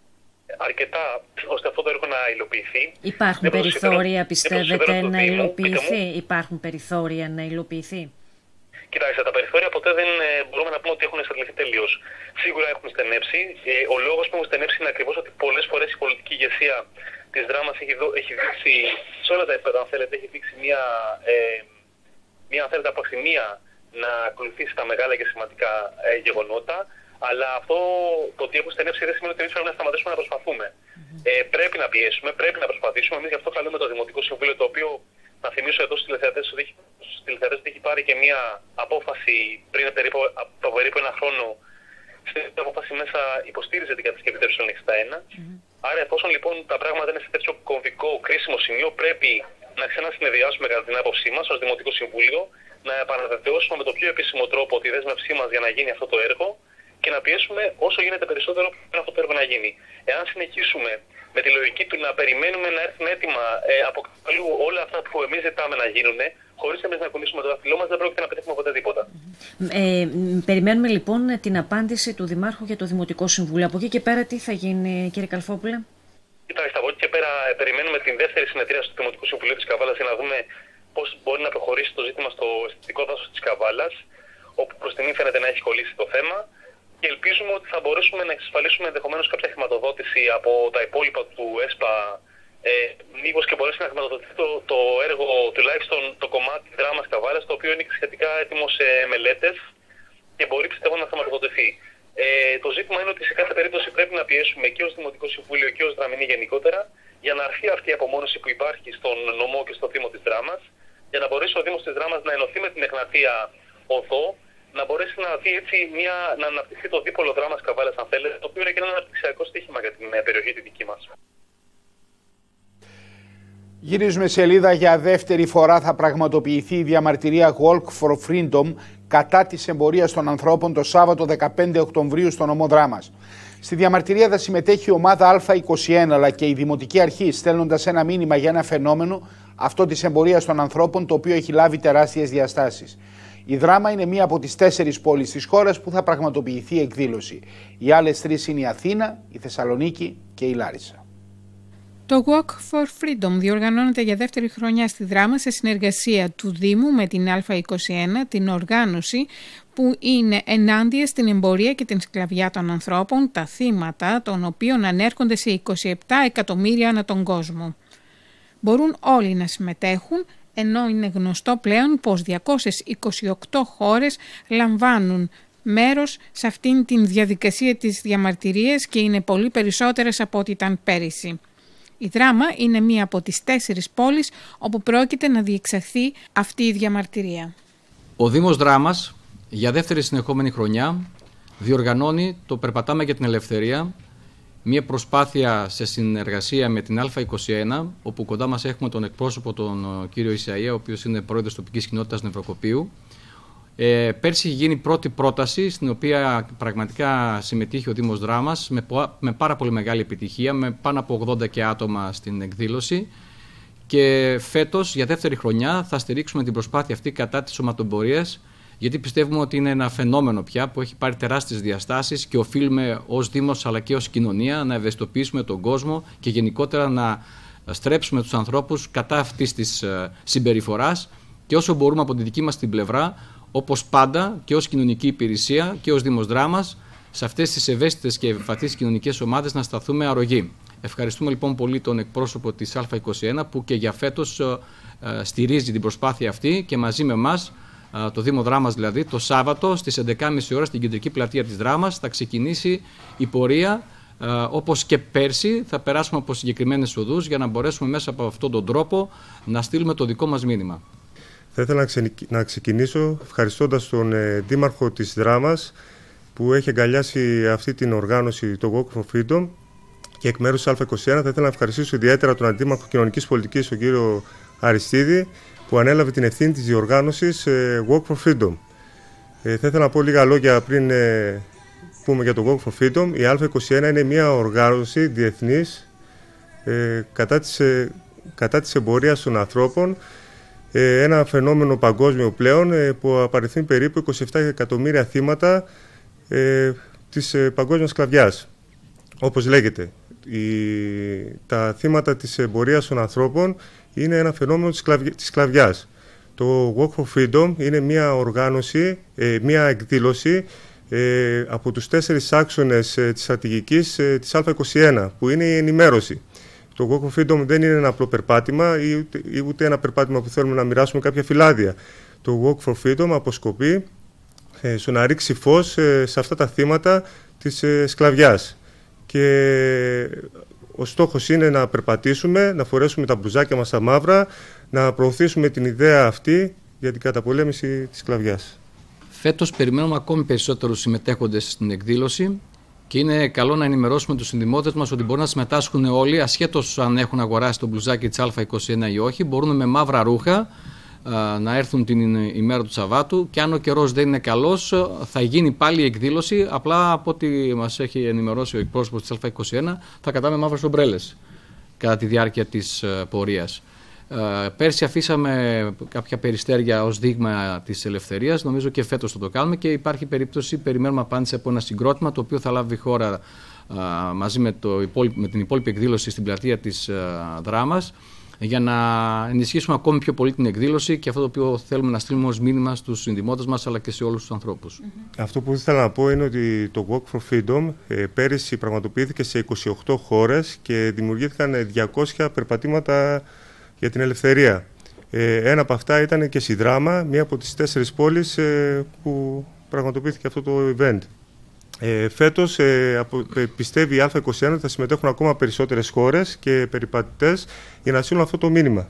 αρκετά ώστε αυτό το έργο να υλοποιηθεί. Υπάρχουν δεν περιθώρια, πιστεύετε, να υλοποιηθεί? Υπάρχουν περιθώρια να υλοποιηθεί? Κοιτάξτε, τα περιθώρια ποτέ δεν μπορούμε να πούμε ότι έχουν εξαντληθεί τελείως. Σίγουρα έχουν στενέψει. Ο λόγος που έχουν στενέψει είναι ακριβώς ότι πολλές φορές η πολιτική ηγεσία της Δράμας έχει, έχει δείξει, σε όλα τα επίπεδα, αν θέλετε, έχει δείξει μια, ε, μια αν θέλετε, απροθυμία να ακολουθήσει τα μεγάλα και σημαντικά ε, γεγονότα. Αλλά αυτό το ότι έχουν στενέψει δεν σημαίνει ότι εμείς πρέπει να σταματήσουμε να προσπαθούμε. Mm-hmm. Ε, πρέπει να πιέσουμε, πρέπει να προσπαθήσουμε. Εμείς γι' αυτό καλούμε το Δημοτικό Συμβούλιο, το οποίο, να θυμίσω εδώ στους τηλεθεατές ότι έχει πάρει και μια απόφαση πριν περίπου, από περίπου ένα χρόνο. Στην απόφαση μέσα υποστήριζε την κατασκευή του Ε εξήντα ένα. Mm-hmm. Άρα, εφόσον λοιπόν τα πράγματα είναι σε τέτοιο κομβικό, κρίσιμο σημείο, πρέπει να ξανασυνεδριάσουμε κατά την άποψή μας ως Δημοτικό Συμβούλιο, να επαναβεβαιώσουμε με το πιο επίσημο τρόπο τη δέσμευσή μας για να γίνει αυτό το έργο και να πιέσουμε όσο γίνεται περισσότερο πριν αυτό το έργο να γίνει. Εάν συνεχίσουμε με τη λογική του να περιμένουμε να έρθουν έτοιμα ε, από αλλού όλα αυτά που εμείς ζητάμε να γίνουν, χωρίς εμείς να κουνήσουμε το δάχτυλό μας, δεν πρόκειται να πετύχουμε ποτέ τίποτα. Ε, περιμένουμε λοιπόν την απάντηση του Δημάρχου για το Δημοτικό Συμβούλιο. Από εκεί και πέρα τι θα γίνει, κύριε Καλφόπουλε? Κοιτάξτε, από εκεί και πέρα ε, περιμένουμε την δεύτερη συνεδρία του Δημοτικού Συμβουλίου της Καβάλας για να δούμε πώς μπορεί να προχωρήσει το ζήτημα στο αισθητικό δάσος της Καβάλας, όπου προς την φαίνεται να έχει κολλήσει το θέμα. Και ελπίζουμε ότι θα μπορέσουμε να εξασφαλίσουμε ενδεχομένως κάποια χρηματοδότηση από τα υπόλοιπα του ΕΣΠΑ, ε, μήπως και μπορέσει να χρηματοδοτηθεί το, το έργο, τουλάχιστον το κομμάτι Δράμας Καβάλας, το οποίο είναι σχετικά έτοιμο σε μελέτες και μπορεί, πιστεύω, να χρηματοδοτηθεί. Ε, το ζήτημα είναι ότι σε κάθε περίπτωση πρέπει να πιέσουμε και ως Δημοτικό Συμβούλιο και ως Δραμηνή γενικότερα για να αρθεί αυτή η απομόνωση που υπάρχει στον νομό και στο Δήμο της Δράμας, για να μπορέσει ο Δήμος της Δράμας να ενωθεί με την Εγνατία οδό, να μπορέσει να δει έτσι μια, να αναπτυχθεί το δίπολο Δράμας Καβάλας, αν θέλετε, το οποίο είναι και ένα αναπτυξιακό στοίχημα για την περιοχή τη δική μας. Γυρίζουμε σελίδα. Για δεύτερη φορά θα πραγματοποιηθεί η διαμαρτυρία Walk for Freedom κατά της εμπορίας των ανθρώπων το Σάββατο δεκαπέντε Οκτωβρίου στο νομό Δράμας. Στη διαμαρτυρία θα συμμετέχει η ομάδα Α είκοσι ένα αλλά και η Δημοτική Αρχή, στέλνοντας ένα μήνυμα για ένα φαινόμενο, αυτό της εμπορίας των ανθρώπων, το οποίο έχει λάβει τεράστιες διαστάσεις. Η Δράμα είναι μία από τις τέσσερις πόλεις της χώρας που θα πραγματοποιηθεί η εκδήλωση. Οι άλλες τρεις είναι η Αθήνα, η Θεσσαλονίκη και η Λάρισα. Το Walk for Freedom διοργανώνεται για δεύτερη χρονιά στη Δράμα σε συνεργασία του Δήμου με την Α είκοσι ένα, την οργάνωση που είναι ενάντια στην εμπορία και την σκλαβιά των ανθρώπων, τα θύματα των οποίων ανέρχονται σε είκοσι επτά εκατομμύρια ανά τον κόσμο. Μπορούν όλοι να συμμετέχουν, ενώ είναι γνωστό πλέον πως διακόσιες είκοσι οκτώ χώρες λαμβάνουν μέρος σε αυτήν την διαδικασία της διαμαρτυρίας και είναι πολύ περισσότερες από ό,τι ήταν πέρυσι. Η Δράμα είναι μία από τις τέσσερις πόλεις όπου πρόκειται να διεξαχθεί αυτή η διαμαρτυρία. Ο Δήμος Δράμας για δεύτερη συνεχόμενη χρονιά διοργανώνει το Περπατάμε για την Ελευθερία, μία προσπάθεια σε συνεργασία με την Α είκοσι ένα, όπου κοντά μας έχουμε τον εκπρόσωπο τον κύριο Ισαΐα, ο οποίος είναι πρόεδρος τοπικής κοινότητας Νευροκοπίου. Ε, πέρσι γίνει πρώτη πρόταση, στην οποία πραγματικά συμμετείχε ο Δήμος Δράμας με, με πάρα πολύ μεγάλη επιτυχία, με πάνω από ογδόντα και άτομα στην εκδήλωση. Και φέτος, για δεύτερη χρονιά, θα στηρίξουμε την προσπάθεια αυτή κατά της σωματεμπορίας, γιατί πιστεύουμε ότι είναι ένα φαινόμενο πια που έχει πάρει τεράστιες διαστάσεις και οφείλουμε ως Δήμος αλλά και ως κοινωνία να ευαισθητοποιήσουμε τον κόσμο και γενικότερα να στρέψουμε τους ανθρώπους κατά αυτής της συμπεριφοράς και όσο μπορούμε από τη δική μας την πλευρά, όπως πάντα και ως κοινωνική υπηρεσία και ως Δήμος Δράμας, σε αυτές τις ευαίσθητες και ευπαθείς κοινωνικές ομάδες να σταθούμε αρρωγοί. Ευχαριστούμε λοιπόν πολύ τον εκπρόσωπο της Α είκοσι ένα που και για φέτος ε, ε, στηρίζει την προσπάθεια αυτή και μαζί με εμάς, ε, το Δήμο Δράμας δηλαδή, το Σάββατο στις έντεκα και μισή ώρα στην κεντρική πλατεία της Δράμας θα ξεκινήσει η πορεία. Ε, όπως και πέρσι θα περάσουμε από συγκεκριμένες οδούς για να μπορέσουμε μέσα από αυτόν τον τρόπο να στείλουμε το δικό μας μήνυμα. Θα ήθελα να ξεκινήσω ευχαριστώντας τον ε, Δήμαρχο της Δράμας που έχει αγκαλιάσει αυτή την οργάνωση, το Walk for Freedom, και εκ μέρους της Α είκοσι ένα θα ήθελα να ευχαριστήσω ιδιαίτερα τον Αντίμαρχο Κοινωνικής Πολιτικής, τον κύριο Αριστίδη, που ανέλαβε την ευθύνη της διοργάνωσης ε, Walk for Freedom. Ε, θα ήθελα να πω λίγα λόγια πριν ε, πούμε για το Walk for Freedom. Η Α είκοσι ένα είναι μια οργάνωση διεθνής ε, κατά, της, ε, κατά της εμπορίας των ανθρώπων, ε, ένα φαινόμενο παγκόσμιο πλέον ε, που απαριθμεί περίπου είκοσι επτά εκατομμύρια θύματα ε, της ε, παγκόσμιας σκλαβιάς. Όπως λέγεται, η, τα θύματα της εμπορίας των ανθρώπων είναι ένα φαινόμενο της, σκλαβι, της σκλαβιάς. Το Walk for Freedom είναι μια οργάνωση, ε, μια εκδήλωση ε, από τους τέσσερις άξονες ε, της στρατηγικής ε, της Α είκοσι ένα, που είναι η ενημέρωση. Το Walk for Freedom δεν είναι ένα απλό περπάτημα ή ούτε, ή ούτε ένα περπάτημα που θέλουμε να μοιράσουμε κάποια φυλάδια. Το Walk for Freedom αποσκοπεί ε, στο να ρίξει φως ε, σε αυτά τα θύματα της ε, σκλαβιάς. Και ο στόχος είναι να περπατήσουμε, να φορέσουμε τα μπλουζάκια μας τα μαύρα, να προωθήσουμε την ιδέα αυτή για την καταπολέμηση της σκλαβιάς. Φέτος περιμένουμε ακόμη περισσότερους συμμετέχοντες στην εκδήλωση και είναι καλό να ενημερώσουμε τους συνδημότες μας ότι μπορούν να συμμετάσχουν όλοι, ασχέτως αν έχουν αγοράσει το μπλουζάκι της Α είκοσι ένα ή όχι, μπορούν με μαύρα ρούχα να έρθουν την ημέρα του Σαββάτου, και αν ο καιρός δεν είναι καλός θα γίνει πάλι η εκδήλωση. Απλά από ό,τι μας έχει ενημερώσει ο εκπρόσωπος της Α είκοσι ένα θα κατάμε μαύρες ομπρέλες κατά τη διάρκεια της πορείας. Πέρσι αφήσαμε κάποια περιστέρια ως δείγμα της ελευθερίας, νομίζω και φέτος θα το κάνουμε και υπάρχει περίπτωση, περιμένουμε απάντηση από ένα συγκρότημα το οποίο θα λάβει χώρα μαζί με, το υπόλοιπη, με την υπόλοιπη εκδήλωση στην πλατεία της Δράμας, για να ενισχύσουμε ακόμη πιο πολύ την εκδήλωση και αυτό το οποίο θέλουμε να στείλουμε ως μήνυμα στους συνδημότες μας αλλά και σε όλους τους ανθρώπους. Mm-hmm. Αυτό που ήθελα να πω είναι ότι το Walk for Freedom ε, πέρυσι πραγματοποιήθηκε σε είκοσι οκτώ χώρες και δημιουργήθηκαν διακόσια περπατήματα για την ελευθερία. Ε, ένα από αυτά ήταν και στη Δράμα, μία από τις τέσσερις πόλεις ε, που πραγματοποιήθηκε αυτό το event. Ε, φέτος ε, απο, ε, πιστεύει η Α είκοσι ένα ότι θα συμμετέχουν ακόμα περισσότερες χώρες και περιπατητές για να στείλουν αυτό το μήνυμα.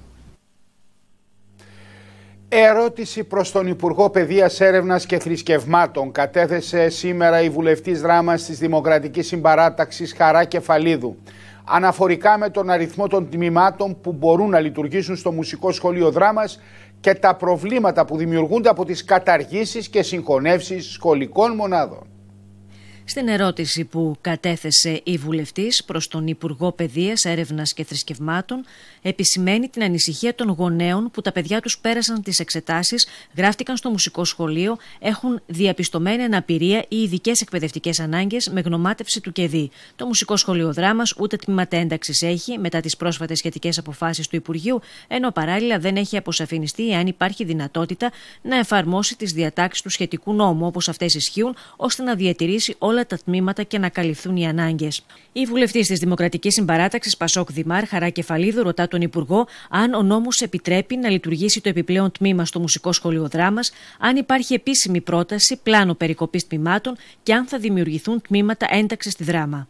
Ερώτηση προς τον Υπουργό Παιδείας, Έρευνας και Θρησκευμάτων κατέθεσε σήμερα η βουλευτής Δράμας της Δημοκρατικής Συμπαράταξης Χαρά Κεφαλίδου αναφορικά με τον αριθμό των τμήματων που μπορούν να λειτουργήσουν στο Μουσικό Σχολείο Δράμας και τα προβλήματα που δημιουργούνται από τις καταργήσεις και συγχωνεύσεις σχολικών μονάδων. Στην ερώτηση που κατέθεσε η βουλευτής προς τον Υπουργό Παιδείας, Έρευνας και Θρησκευμάτων, επισημαίνει την ανησυχία των γονέων που τα παιδιά τους πέρασαν τις εξετάσεις, γράφτηκαν στο μουσικό σχολείο, έχουν διαπιστωμένη αναπηρία ή ειδικές εκπαιδευτικές ανάγκες με γνωμάτευση του ΚΕΔΗ. Το Μουσικό Σχολείο Δράμας ούτε τμήματα ένταξης έχει μετά τις πρόσφατες σχετικές αποφάσεις του Υπουργείου, ενώ παράλληλα δεν έχει αποσαφινιστεί εάν υπάρχει δυνατότητα να εφαρμόσει τις διατάξεις του σχετικού νόμου όπως αυτές ισχύουν, ώστε να διατηρήσει όλα τα τμήματα και να καλυφθούν οι ανάγκες. Η βουλευτής της Δημοκρατικής Συμπαράταξης Πασόκ Δημάρ, Χαρά Κεφαλίδου, ρωτά τον Υπουργό αν ο νόμος επιτρέπει να λειτουργήσει το επιπλέον τμήμα στο Μουσικό Σχολείο Δράμας, αν υπάρχει επίσημη πρόταση, πλάνο περικοπής τμήματων και αν θα δημιουργηθούν τμήματα ένταξης στη Δράμα.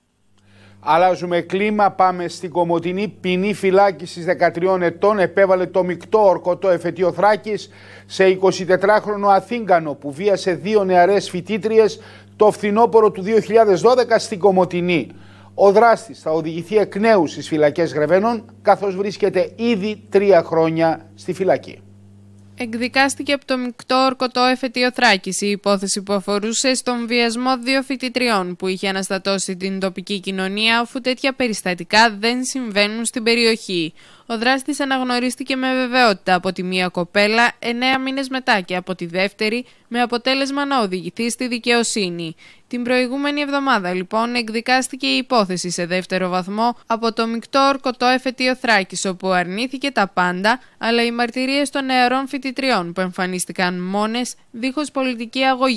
Αλλάζουμε κλίμα, πάμε στην Κομοτηνή. Ποινή φυλάκισης δεκατριών ετών επέβαλε το μεικτό ορκωτό εφετείο Θράκης σε εικοσιτετράχρονο Αθήγανο που βίασε δύο νεαρές φοιτήτριες το φθινόπωρο του δύο χιλιάδες δώδεκα στην Κομοτηνή. Ο δράστης θα οδηγηθεί εκ νέου στις φυλακές Γρεβαίνων, καθώς βρίσκεται ήδη τρία χρόνια στη φυλακή. Εκδικάστηκε από το μεικτό ορκωτό εφετείο Θράκης η υπόθεση που αφορούσε στον βιασμό δύο φοιτητριών που είχε αναστατώσει την τοπική κοινωνία, αφού τέτοια περιστατικά δεν συμβαίνουν στην περιοχή. Ο δράστης αναγνωρίστηκε με βεβαιότητα από τη μία κοπέλα εννέα μήνες μετά και από τη δεύτερη, με αποτέλεσμα να οδηγηθεί στη δικαιοσύνη. Την προηγούμενη εβδομάδα λοιπόν εκδικάστηκε η υπόθεση σε δεύτερο βαθμό από το μεικτό ορκωτό εφετείο Θράκης, όπου αρνήθηκε τα πάντα, αλλά οι μαρτυρίες των νεαρών φοιτητριών που εμφανίστηκαν μόνες, δίχως πολιτική αγωγή,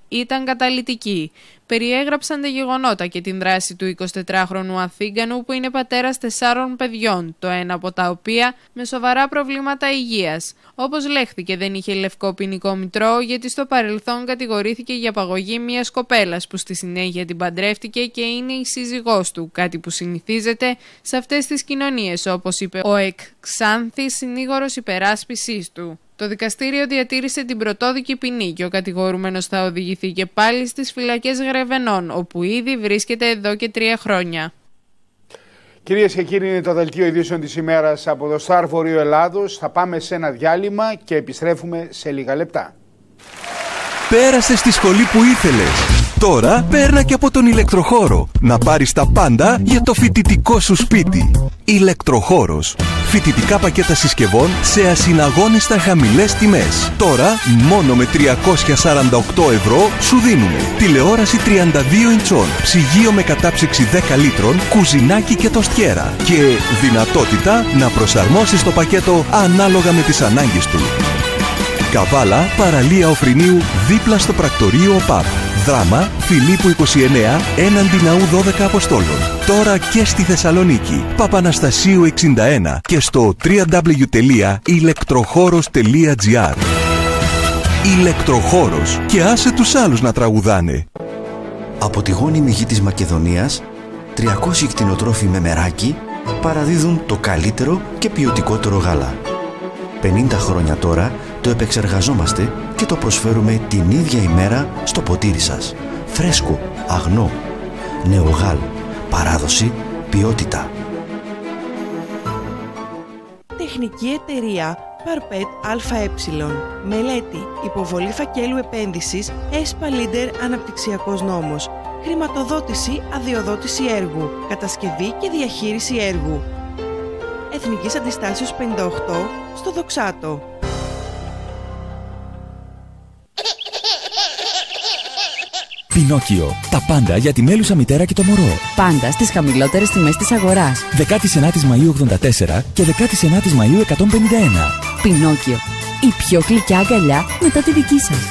ήταν καταλυτική. Περιέγραψαν τα γεγονότα και την δράση του εικοσιτετράχρονου Αθήγανου που είναι πατέρας τεσσάρων παιδιών, το ένα από τα οποία με σοβαρά προβλήματα υγείας. Όπως λέχθηκε, δεν είχε λευκό ποινικό μητρό γιατί στο παρελθόν κατηγορήθηκε για απαγωγή μιας κοπέλας που στη συνέχεια την παντρεύτηκε και είναι η σύζυγός του, κάτι που συνηθίζεται σε αυτές τις κοινωνίες, όπως είπε ο εκ Ξάνθης, συνήγορος υπεράσπισης του. Το δικαστήριο διατήρησε την πρωτόδικη ποινή και ο κατηγορούμενος θα οδηγηθεί και πάλι στις φυλακές Γρεβενών, όπου ήδη βρίσκεται εδώ και τρία χρόνια. Κυρίες και κύριοι, είναι το δελτίο ειδήσεων της ημέρας από το Σταρ Βορείου Ελλάδος. Θα πάμε σε ένα διάλειμμα και επιστρέφουμε σε λίγα λεπτά. Πέρασε στη σχολή που ήθελες. Τώρα παίρνα και από τον ηλεκτροχώρο. Να πάρεις τα πάντα για το φοιτητικό σου σπίτι. Ηλεκτροχώρος. Φοιτητικά πακέτα συσκευών σε ασυναγώνιστα χαμηλές τιμές. Τώρα μόνο με τριακόσια σαράντα οκτώ ευρώ σου δίνουμε τηλεόραση τριάντα δύο ιντσών, ψυγείο με κατάψυξη δέκα λίτρων, κουζινάκι και τοστιέρα και δυνατότητα να προσαρμόσεις το πακέτο ανάλογα με τις ανάγκες του. Καβάλα, παραλία Οφρινίου, δίπλα στο πρακτορείο ΟΠΑΠ. Δράμα, Φιλίππου είκοσι εννέα, έναντι Ναού δώδεκα Αποστόλων. Τώρα και στη Θεσσαλονίκη, Παπαναστασίου εξήντα ένα και στο double-u double-u double-u τελεία ηλεκτροχώρος τελεία τζι άρ. Ηλεκτροχώρος, και άσε τους άλλους να τραγουδάνε. Από τη γόνιμη γη της Μακεδονίας, τριακόσιοι κτηνοτρόφοι με μεράκι παραδίδουν το καλύτερο και ποιοτικότερο γάλα. πενήντα χρόνια τώρα το επεξεργαζόμαστε και το προσφέρουμε την ίδια ημέρα στο ποτήρι σας. Φρέσκο, αγνό, νεογάλ, παράδοση, ποιότητα. Τεχνική εταιρεία Παρπέτ ΑΕ. Μελέτη, υποβολή φακέλου επένδυσης, ΕΣΠΑ Leader Αναπτυξιακός νόμος. Χρηματοδότηση, αδειοδότηση έργου. Κατασκευή και διαχείριση έργου. Εθνικής Αντιστάσεως πενήντα οκτώ στο Δοξάτο. Πινόκιο. Τα πάντα για τη μέλουσα μητέρα και το μωρό. Πάντα στις χαμηλότερες τιμές της αγοράς. δεκάτη ενάτη Μαΐου ογδόντα τέσσερα και δεκάτη ενάτη Μαΐου εκατόν πενήντα ένα. Πινόκιο. Η πιο γλυκιά αγκαλιά μετά τη δική σας.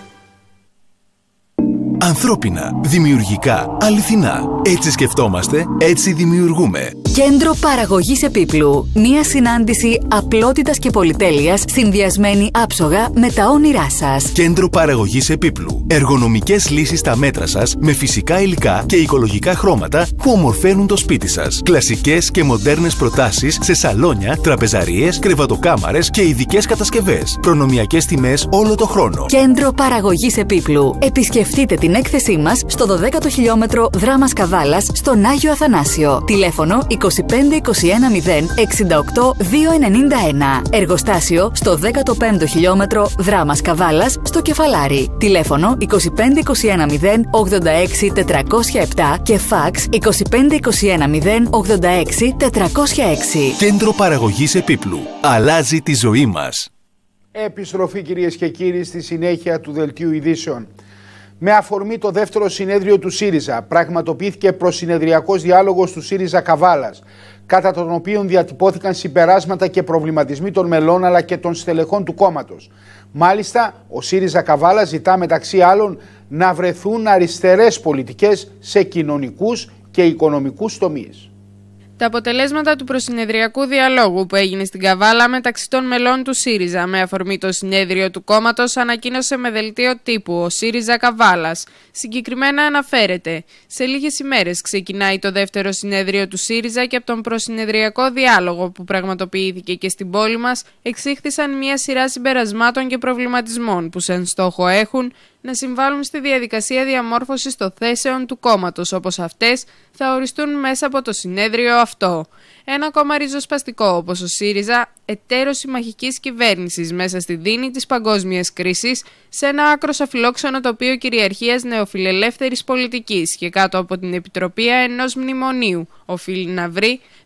Ανθρώπινα, δημιουργικά, αληθινά. Έτσι σκεφτόμαστε, έτσι δημιουργούμε. Κέντρο Παραγωγής Επίπλου. Μία συνάντηση απλότητας και πολυτέλειας συνδυασμένη άψογα με τα όνειρά σας. Κέντρο Παραγωγής Επίπλου. Εργονομικές λύσεις στα μέτρα σας με φυσικά υλικά και οικολογικά χρώματα που ομορφαίνουν το σπίτι σας. Κλασικές και μοντέρνες προτάσεις σε σαλόνια, τραπεζαρίες, κρεβατοκάμαρες και ειδικές κατασκευές. Προνομιακές τιμές όλο το χρόνο. Κέντρο Παραγωγής Επίπλου. Επισκεφτείτε την έκθεσή μας στο δωδέκατο χιλιόμετρο Δράμας Καβάλας στον Άγιο Αθανάσιο. Τηλέφωνο είκοσι πέντε είκοσι ένα μηδέν εξήντα οκτώ δύο ενενήντα ένα. Εργοστάσιο στο δέκατο πέμπτο χιλιόμετρο Δράμας Καβάλας στο Κεφαλάρι. Τηλέφωνο είκοσι πέντε είκοσι ένα μηδέν ογδόντα έξι τετρακόσια επτά και φαξ είκοσι πέντε είκοσι ένα μηδέν ογδόντα έξι τετρακόσια έξι. Κέντρο Παραγωγής Επίπλου. Αλλάζει τη ζωή μας. Επιστροφή, κυρίες και κύριοι, στη συνέχεια του δελτίου ειδήσεων. Με αφορμή το δεύτερο συνέδριο του ΣΥΡΙΖΑ, πραγματοποιήθηκε προσυνεδριακός διάλογος του ΣΥΡΙΖΑ Καβάλας, κατά τον οποίο διατυπώθηκαν συμπεράσματα και προβληματισμοί των μελών αλλά και των στελεχών του κόμματος. Μάλιστα, ο ΣΥΡΙΖΑ Καβάλας ζητά μεταξύ άλλων να βρεθούν αριστερές πολιτικές σε κοινωνικούς και οικονομικούς τομείς. Τα αποτελέσματα του προσυνεδριακού διαλόγου που έγινε στην Καβάλα μεταξύ των μελών του ΣΥΡΙΖΑ με αφορμή το συνέδριο του κόμματος ανακοίνωσε με δελτίο τύπου ο ΣΥΡΙΖΑ Καβάλας. Συγκεκριμένα αναφέρεται: σε λίγες ημέρες ξεκινάει το δεύτερο συνέδριο του ΣΥΡΙΖΑ και από τον προσυνεδριακό διάλογο που πραγματοποιήθηκε και στην πόλη μας εξήχθησαν μια σειρά συμπερασμάτων και προβληματισμών που σαν στόχο έχουν να συμβάλλουν στη διαδικασία διαμόρφωσης των θέσεων του κόμματος, όπως αυτές θα οριστούν μέσα από το συνέδριο αυτό. Ένα κόμμα ριζοσπαστικό όπως ο ΣΥΡΙΖΑ, εταίρος συμμαχικής κυβέρνησης μέσα στη δίνη της παγκόσμιας κρίσης, σε ένα άκρος αφιλόξενο τοπίο κυριαρχίας νεοφιλελεύθερης πολιτικής και κάτω από την επιτροπή ενός μνημονίου, οφείλει να βρει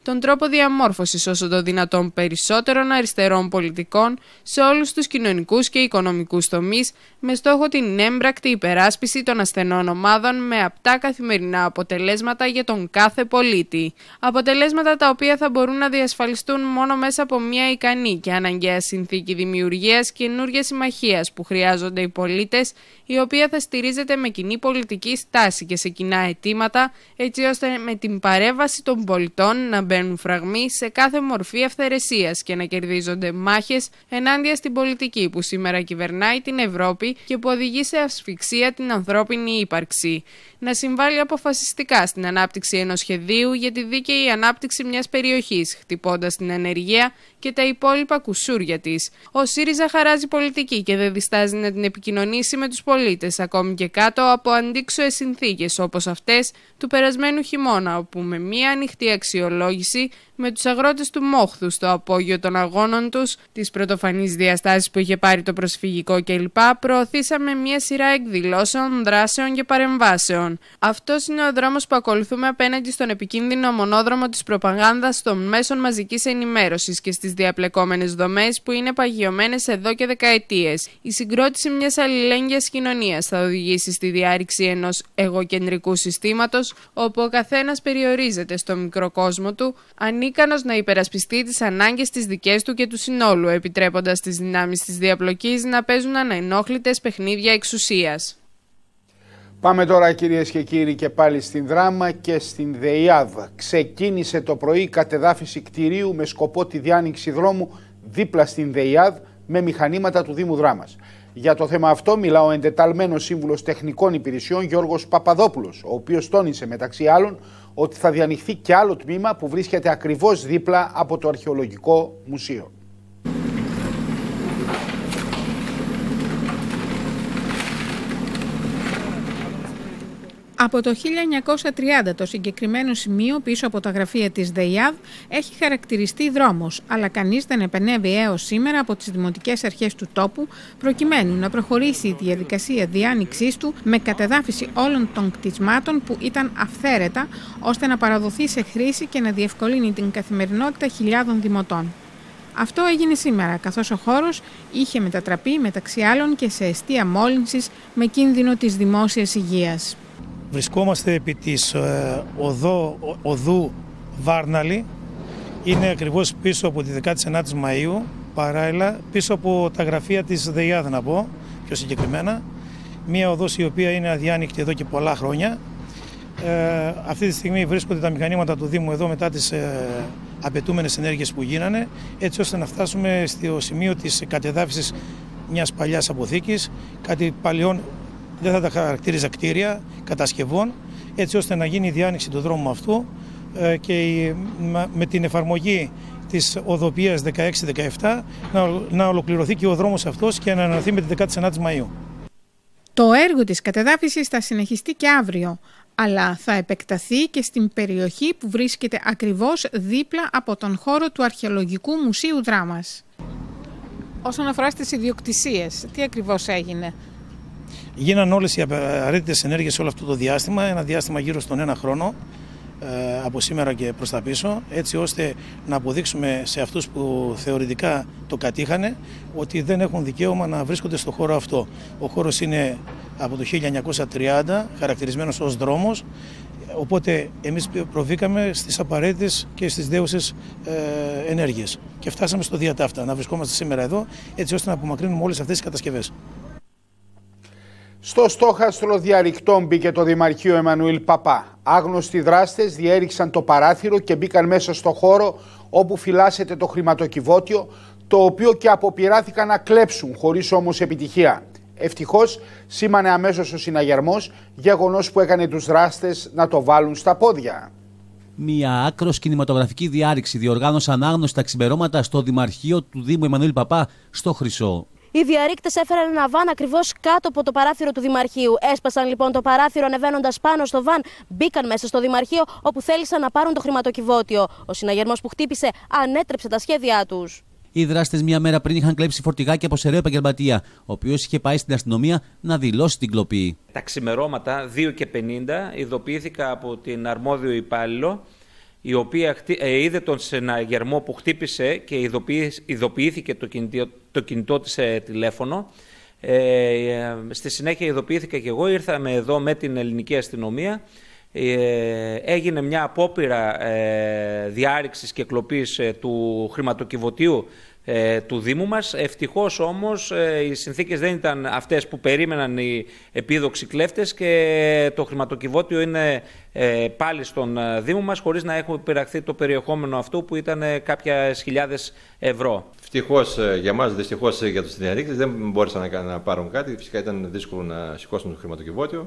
τον τρόπο διαμόρφωσης όσο το δυνατόν περισσότερων αριστερών πολιτικών σε όλους τους κοινωνικούς και οικονομικούς τομείς, με στόχο την έμπρακτη υπεράσπιση των ασθενών ομάδων με απτά καθημερινά αποτελέσματα για τον κάθε πολίτη. Αποτελέσματα τα οποία θα μπορούν να διασφαλιστούν μόνο μέσα από μια ικανή και αναγκαία συνθήκη δημιουργίας καινούργιας συμμαχίας που χρειάζονται οι πολίτες, η οποία θα στηρίζεται με κοινή πολιτική στάση και σε κοινά αιτήματα, έτσι ώστε με την παρέμβαση των πολιτών να μπαίνουν φραγμοί σε κάθε μορφή αυθαιρεσίας και να κερδίζονται μάχες ενάντια στην πολιτική που σήμερα κυβερνάει την Ευρώπη και που οδηγεί σε ασφυξία την ανθρώπινη ύπαρξη. Να συμβάλλει αποφασιστικά στην ανάπτυξη ενός σχεδίου για τη δίκαιη ανάπτυξη μιας περιοχής, χτυπώντας την ανεργία και τα υπόλοιπα κουσούρια της. Ο ΣΥΡΙΖΑ χαράζει πολιτική και δεν διστάζει να την επικοινωνήσει με τους πολίτες, ακόμη και κάτω από αντίξωες συνθήκες όπως αυτές του περασμένου χειμώνα, όπου με μία ανοιχτή αξιολόγηση με τους αγρότες του Μόχθου στο απόγειο των αγώνων τους, τις πρωτοφανείς διαστάσεις που είχε πάρει το προσφυγικό κλπ, προωθήσαμε μία σειρά εκδηλώσεων, δράσεων και παρεμβάσεων. Αυτός είναι ο δρόμος που ακολουθούμε απέναντι στον επικίνδυνο μονόδρομο της προπαγάνδας των μέσων μαζικής ενημέρωσης και στις διαπλεκόμενες δομές που είναι παγιωμένες εδώ και δεκαετίες. Η συγκρότηση μιας αλληλέγγυας κοινωνίας θα οδηγήσει στη διάρρηξη ενός εγωκεντρικού συστήματος, όπου ο καθένας περιορίζεται στο μικρό κόσμο του, ανίκανος να υπερασπιστεί τις ανάγκες τις δικές του και του συνόλου, επιτρέποντας τις δυνάμεις της διαπλοκής να παίζουν ανενόχλητες παιχνίδια εξουσίας. Πάμε τώρα, κυρίες και κύριοι, και πάλι στην Δράμα και στην ΔΕΙΑΔ. Ξεκίνησε το πρωί η κατεδάφιση κτηρίου με σκοπό τη διάνοιξη δρόμου δίπλα στην ΔΕΙΑΔ με μηχανήματα του Δήμου Δράμας. Για το θέμα αυτό μιλά ο εντεταλμένος σύμβουλος τεχνικών υπηρεσιών Γιώργος Παπαδόπουλος, ο οποίος τόνισε μεταξύ άλλων ότι θα διανοιχθεί και άλλο τμήμα που βρίσκεται ακριβώς δίπλα από το Αρχαιολογικό Μουσείο. Από το χίλια εννιακόσια τριάντα το συγκεκριμένο σημείο πίσω από τα γραφεία της ΔΕΙΑΔ έχει χαρακτηριστεί δρόμος, αλλά κανείς δεν επενέβη έως σήμερα από τις δημοτικές αρχές του τόπου προκειμένου να προχωρήσει η διαδικασία διάνοιξής του με κατεδάφιση όλων των κτισμάτων που ήταν αυθαίρετα, ώστε να παραδοθεί σε χρήση και να διευκολύνει την καθημερινότητα χιλιάδων δημοτών. Αυτό έγινε σήμερα, καθώς ο χώρος είχε μετατραπεί μεταξύ άλλων και σε εστία μόλυνσης με κίνδυνο της δημόσιας υγείας. Βρισκόμαστε επί της ε, οδό, οδού Βάρναλη, είναι ακριβώς πίσω από τη δεκάτη ενάτη Μαΐου, παράλληλα πίσω από τα γραφεία της ΔΕΙΑΔ, να πω πιο συγκεκριμένα, μία οδός η οποία είναι αδιάνοιχτη εδώ και πολλά χρόνια. Ε, αυτή τη στιγμή βρίσκονται τα μηχανήματα του Δήμου εδώ μετά τις ε, απαιτούμενες ενέργειες που γίνανε, έτσι ώστε να φτάσουμε στο σημείο της κατεδάφισης μιας παλιάς αποθήκης, κάτι παλιών δεν θα τα χαρακτήριζα κτίρια, κατασκευών, έτσι ώστε να γίνει η διάνοιξη του δρόμου αυτού και με την εφαρμογή της οδοποιίας δεκαέξι δεκαεπτά να ολοκληρωθεί και ο δρόμος αυτός και να ανανεωθεί με τη δεκάτη ενάτη Μαΐου. Το έργο της κατεδάφισης θα συνεχιστεί και αύριο, αλλά θα επεκταθεί και στην περιοχή που βρίσκεται ακριβώς δίπλα από τον χώρο του Αρχαιολογικού Μουσείου Δράμας. Όσον αφορά στις ιδιοκτησίες, τι ακριβώς έγινε? Γίναν όλες οι απαραίτητες ενέργειες όλο αυτό το διάστημα, ένα διάστημα γύρω στον ένα χρόνο, ε, από σήμερα και προς τα πίσω, έτσι ώστε να αποδείξουμε σε αυτούς που θεωρητικά το κατήχανε ότι δεν έχουν δικαίωμα να βρίσκονται στο χώρο αυτό. Ο χώρος είναι από το χίλια εννιακόσια τριάντα χαρακτηρισμένος ως δρόμος, οπότε εμείς προβήκαμε στις απαραίτητες και στις δέουσες ε, ενέργειες και φτάσαμε στο διατάφτα να βρισκόμαστε σήμερα εδώ, έτσι ώστε να απομακρύνουμε όλες αυτές τις κατασκευές. Στο στόχαστρο διαρρηκτών μπήκε το Δημαρχείο Εμμανουήλ Παπά. Άγνωστοι δράστες διέριξαν το παράθυρο και μπήκαν μέσα στο χώρο όπου φυλάσσεται το χρηματοκιβώτιο, το οποίο και αποπειράθηκαν να κλέψουν, χωρίς όμως επιτυχία. Ευτυχώς σήμανε αμέσως ο συναγερμός, γεγονός που έκανε τους δράστες να το βάλουν στα πόδια. Μια άκρος κινηματογραφική διάρρηξη διοργάνωσαν άγνωστα ξημερώματα στο Δημαρχείο του Δήμου Εμμανουήλ Παπά στο Χρυσό. Οι διαρρήκτες έφεραν ένα βαν ακριβώς κάτω από το παράθυρο του Δημαρχείου. Έσπασαν λοιπόν το παράθυρο, ανεβαίνοντας πάνω στο βαν, μπήκαν μέσα στο Δημαρχείο, όπου θέλησαν να πάρουν το χρηματοκιβώτιο. Ο συναγερμός που χτύπησε ανέτρεψε τα σχέδιά τους. Οι δράστες μία μέρα πριν είχαν κλέψει φορτηγάκι από σεραίο επαγγελματία, ο οποίος είχε πάει στην αστυνομία να δηλώσει την κλοπή. Τα ξημερώματα δύο και πενήντα ειδοποιήθηκα από την αρμόδιο υπάλληλο η οποία είδε τον συναγερμό που χτύπησε και ειδοποιήθηκε το κινητό, το κινητό της τηλέφωνο. Ε, στη συνέχεια ειδοποιήθηκα και εγώ, ήρθαμε εδώ με την ελληνική αστυνομία. Ε, έγινε μια απόπειρα ε, διάρρηξης και κλοπής ε, του χρηματοκιβωτίου ε, του Δήμου μας. Ευτυχώς όμως ε, οι συνθήκες δεν ήταν αυτές που περίμεναν οι επίδοξοι κλέφτες και το χρηματοκιβώτιο είναι ε, πάλι στον Δήμο μας, χωρίς να έχουμε πειραχθεί το περιεχόμενο αυτού που ήταν ε, κάποιες χιλιάδες ευρώ. Ευτυχώς για μας, δυστυχώς για τους διαρρήκτες δεν μπόρεσαν να, να πάρουν κάτι. Φυσικά ήταν δύσκολο να σηκώσουν το χρηματοκιβώτιο.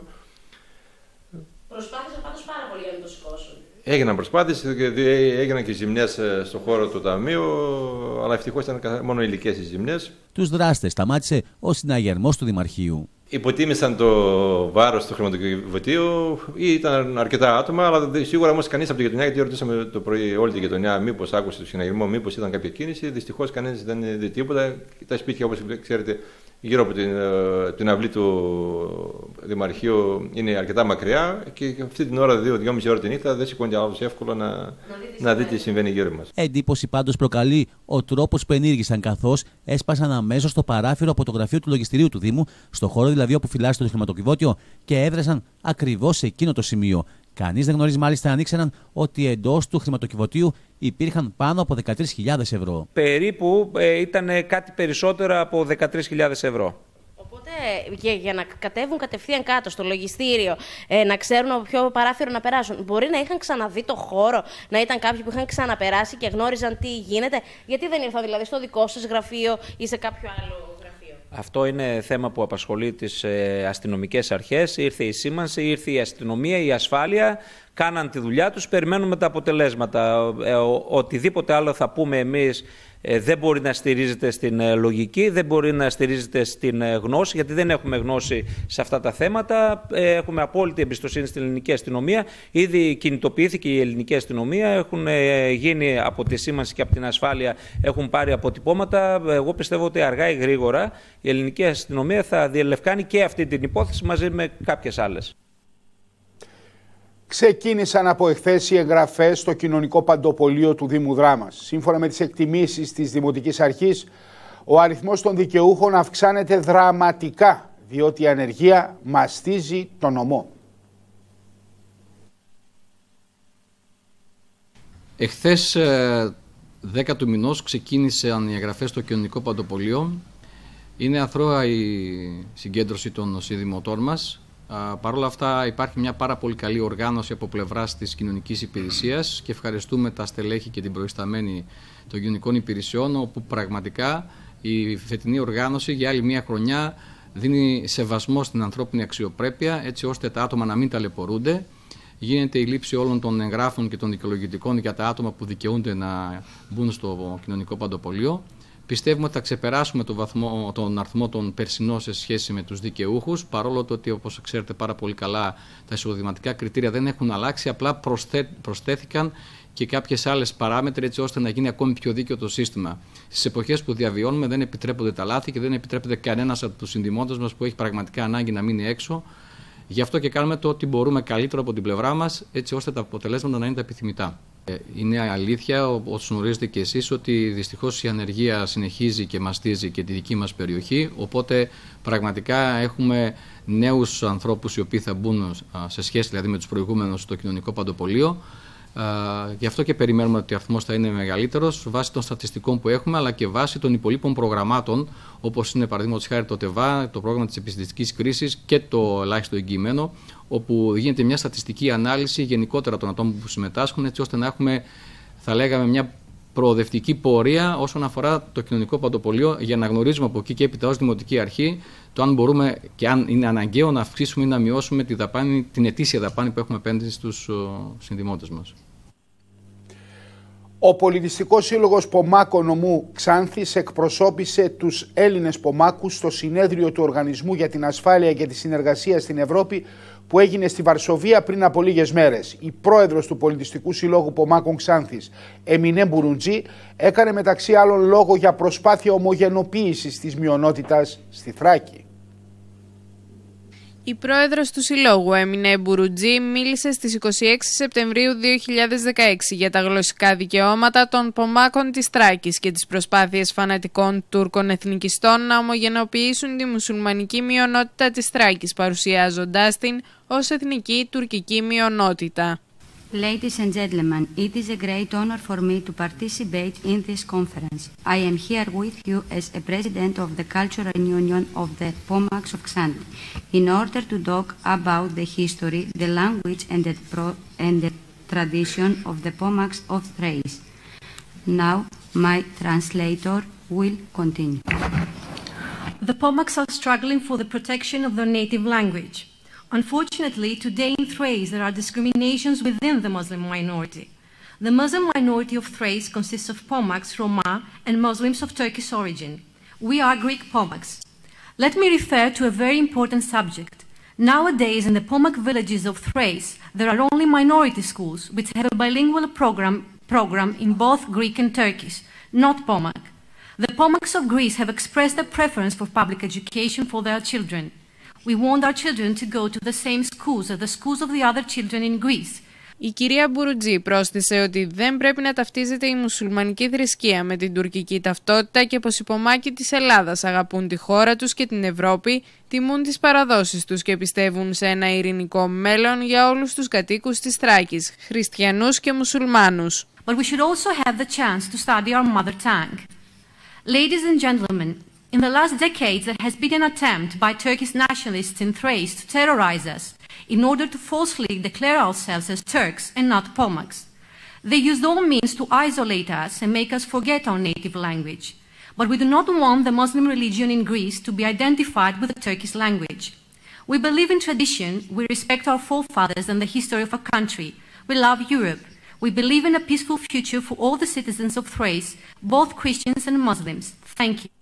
Προσπάθησαν πάντως πάρα πολύ για να το σηκώσουν. Έγιναν προσπάθειες, έγιναν και ζημιές στον χώρο του ταμείου, αλλά ευτυχώς ήταν μόνο υλικές οι ζημιές. Τους δράστες σταμάτησε ο συναγερμός του Δημαρχείου. Υποτίμησαν το βάρος του χρηματοκιβωτίου, ήταν αρκετά άτομα, αλλά σίγουρα όμως κανείς από τη γειτονιά, γιατί ρωτήσαμε το πρωί όλη τη γειτονιά, μήπως άκουσε το συναγερμό, μήπως ήταν κάποια κίνηση. Δυστυχώς κανείς δεν είδε τίποτα. Τα σπίτια, όπως ξέρετε, γύρω από την, την αυλή του Δημαρχείου είναι αρκετά μακριά και αυτή την ώρα, δύο με δυόμιση ώρα τη νύχτα, δεν σηκώνεται άλλος εύκολα να, να, να δει τι συμβαίνει γύρω μας. Εντύπωση πάντως προκαλεί ο τρόπος που ενήργησαν, καθώς έσπασαν αμέσως το παράθυρο από το γραφείο του λογιστηρίου του Δήμου, στο χώρο δηλαδή όπου φυλάσσεται το χρηματοκιβώτιο, και έδρασαν ακριβώς σε εκείνο το σημείο. Κανείς δεν γνωρίζει μάλιστα αν ήξεραν ότι εντός του χρηματοκιβωτίου υπήρχαν πάνω από δεκατρείς χιλιάδες ευρώ. Περίπου ε, ήταν κάτι περισσότερο από δεκατρείς χιλιάδες ευρώ. Οπότε για, για να κατέβουν κατευθείαν κάτω στο λογιστήριο, ε, να ξέρουν από ποιο παράθυρο να περάσουν, μπορεί να είχαν ξαναδεί το χώρο, να ήταν κάποιοι που είχαν ξαναπεράσει και γνώριζαν τι γίνεται. Γιατί δεν ήρθαν δηλαδή στο δικό σας γραφείο ή σε κάποιο άλλο γραφείο? Αυτό είναι θέμα που απασχολεί τις ε, αστυνομικές αρχές. Ήρθε η σήμανση, ήρθε η αστυνομία, η ασφάλεια, κάναν τη δουλειά τους, περιμένουμε τα αποτελέσματα. Ε, ο, οτιδήποτε άλλο θα πούμε εμείς ε, δεν μπορεί να στηρίζεται στην ε, λογική, δεν μπορεί να στηρίζεται στην ε, γνώση, γιατί δεν έχουμε γνώση σε αυτά τα θέματα. Ε, έχουμε απόλυτη εμπιστοσύνη στην ελληνική αστυνομία. Ήδη κινητοποιήθηκε η ελληνική αστυνομία, έχουν ε, γίνει από τη σήμανση και από την ασφάλεια, έχουν πάρει αποτυπώματα. Εγώ πιστεύω ότι αργά ή γρήγορα η ελληνική αστυνομία θα διελευκάνει και αυτή την υπόθεση μαζί με κάποιες άλλες. Ξεκίνησαν από εχθές οι εγγραφές στο κοινωνικό παντοπολείο του Δήμου Δράμας. Σύμφωνα με τις εκτιμήσεις της Δημοτικής Αρχής, ο αριθμός των δικαιούχων αυξάνεται δραματικά, διότι η ανεργία μαστίζει τον νομό. Εχθές, δέκα του μηνός, ξεκίνησαν οι εγγραφές στο κοινωνικό παντοπολείο. Είναι αθρώα η συγκέντρωση των συνδημοτών μας. Παρ' όλα αυτά υπάρχει μια πάρα πολύ καλή οργάνωση από πλευράς της κοινωνικής υπηρεσίας και ευχαριστούμε τα στελέχη και την προϊσταμένη των κοινωνικών υπηρεσιών, όπου πραγματικά η φετινή οργάνωση για άλλη μια χρονιά δίνει σεβασμό στην ανθρώπινη αξιοπρέπεια, έτσι ώστε τα άτομα να μην ταλαιπωρούνται. Γίνεται η λήψη όλων των εγγράφων και των δικαιολογητικών για τα άτομα που δικαιούνται να μπουν στο κοινωνικό παντοπολείο. Πιστεύουμε ότι θα ξεπεράσουμε τον, βαθμό, τον αριθμό των περσινών σε σχέση με τους δικαιούχους, παρόλο το ότι, όπως ξέρετε πάρα πολύ καλά, τα εισοδηματικά κριτήρια δεν έχουν αλλάξει, απλά προσθέ, προσθέθηκαν και κάποιες άλλες παράμετροι, έτσι ώστε να γίνει ακόμη πιο δίκαιο το σύστημα. Στις εποχές που διαβιώνουμε δεν επιτρέπονται τα λάθη και δεν επιτρέπεται κανένας από τους συνδημότες μας που έχει πραγματικά ανάγκη να μείνει έξω. Γι' αυτό και κάνουμε το ότι μπορούμε καλύτερο από την πλευρά μας, έτσι ώστε τα αποτελέσματα να είναι τα επιθυμητά. Είναι αλήθεια, όπως γνωρίζετε και εσείς, ότι δυστυχώς η ανεργία συνεχίζει και μαστίζει και τη δική μας περιοχή, οπότε πραγματικά έχουμε νέους ανθρώπους οι οποίοι θα μπουν σε σχέση δηλαδή με τους προηγούμενους στο κοινωνικό παντοπολείο. Uh, γι' αυτό και περιμένουμε ότι ο αριθμός θα είναι μεγαλύτερος βάσει των στατιστικών που έχουμε, αλλά και βάσει των υπολείπων προγραμμάτων, όπως είναι παραδείγματος χάρη το ΤΕΒΑ, το πρόγραμμα της επιστημιστικής κρίσης και το ελάχιστο εγγυημένο, όπου γίνεται μια στατιστική ανάλυση γενικότερα των ατόμων που συμμετάσχουν, έτσι ώστε να έχουμε, θα λέγαμε, μια προοδευτική πορεία όσον αφορά το κοινωνικό παντοπολείο, για να γνωρίζουμε από εκεί και έπειτα ως Δημοτική Αρχή το αν μπορούμε και αν είναι αναγκαίο να αυξήσουμε ή να μειώσουμε τη δαπάνη, την ετήσια δαπάνη που έχουμε απέναντι στους συνδημότες μας. Ο Πολιτιστικός Σύλλογος Πομάκο Νομού Ξάνθης εκπροσώπησε τους Έλληνες Πομάκους στο συνέδριο του Οργανισμού για την Ασφάλεια και τη Συνεργασία στην Ευρώπη που έγινε στη Βαρσοβία πριν από λίγες μέρες. Η πρόεδρος του Πολιτιστικού Συλλόγου Πομάκων Ξάνθης, Εμινέ Μπουρουτζή, έκανε μεταξύ άλλων λόγο για προσπάθεια ομογενοποίησης της μειονότητας στη Θράκη. Η πρόεδρος του Συλλόγου, Έμινε Μπουρουτζή, μίλησε στις είκοσι έξι Σεπτεμβρίου δύο χιλιάδες δεκαέξι για τα γλωσσικά δικαιώματα των Πομάκων της Θράκης και τις προσπάθειες φανατικών Τούρκων εθνικιστών να ομογενοποιήσουν τη μουσουλμανική μειονότητα της Θράκης, παρουσιάζοντάς την ως εθνική τουρκική μειονότητα. Ladies and gentlemen, it is a great honor for me to participate in this conference. I am here with you as a president of the Cultural Union of the Pomaks of Xanthi, in order to talk about the history, the language and the, pro and the tradition of the Pomaks of Thrace. Now, my translator will continue. The Pomaks are struggling for the protection of their native language. Unfortunately, today in Thrace there are discriminations within the Muslim minority. The Muslim minority of Thrace consists of Pomaks, Roma, and Muslims of Turkish origin. We are Greek Pomaks. Let me refer to a very important subject. Nowadays, in the Pomak villages of Thrace, there are only minority schools which have a bilingual program, program in both Greek and Turkish, not Pomak. The Pomaks of Greece have expressed their preference for public education for their children. We want our children to go to the same schools as the schools of the other children in Greece. Η κυρία Μπουρουτζή πρόσθεσε ότι δεν πρέπει να ταυτίζεται η μουσουλμανική θρησκεία με την τουρκική ταυτότητα και πως οι Πομάκοι της Ελλάδας αγαπούν τη χώρα τους και την Ευρώπη, τιμούν τις παραδόσεις τους και πιστεύουν σε ένα ειρηνικό μέλλον για όλους τους κατοίκους της Θράκης, χριστιανούς και μουσουλμάνους. But we should also have the chance to study our mother tongue. Ladies and gentlemen, in the last decades there has been an attempt by Turkish nationalists in Thrace to terrorize us in order to falsely declare ourselves as Turks and not Pomaks. They used all means to isolate us and make us forget our native language. But we do not want the Muslim religion in Greece to be identified with the Turkish language. We believe in tradition, we respect our forefathers and the history of our country. We love Europe. We believe in a peaceful future for all the citizens of Thrace, both Christians and Muslims. Thank you.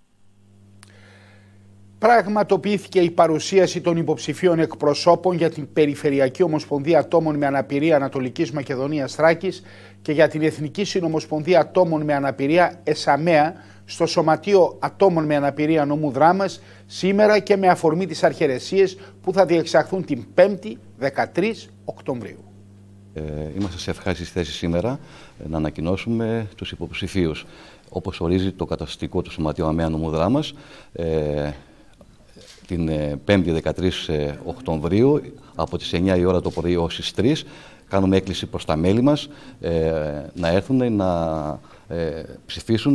Πραγματοποιήθηκε η παρουσίαση των υποψηφίων εκπροσώπων για την Περιφερειακή Ομοσπονδία Ατόμων με Αναπηρία Ανατολικής Μακεδονίας Θράκης και για την Εθνική Συνομοσπονδία Ατόμων με Αναπηρία ΕΣΑΜΕΑ στο Σωματείο Ατόμων με Αναπηρία Νομού Δράμας σήμερα και με αφορμή τις αρχαιρεσίες που θα διεξαχθούν την πέμπτη δεκατρείς Οκτωβρίου. Ε, είμαστε σε ευχάριστη θέση σήμερα να ανακοινώσουμε τους υποψηφίους. Όπως ορίζει το καταστατικό του Σωματείου ΑΜΕΑ Νομού Δράμας, ε, την πέμπτη δεκατρείς Οκτωβρίου από τις εννιά η ώρα το πρωί ως τις τρεις κάνουμε έκκληση προς τα μέλη μας ε, να έρθουν να ε, ψηφίσουν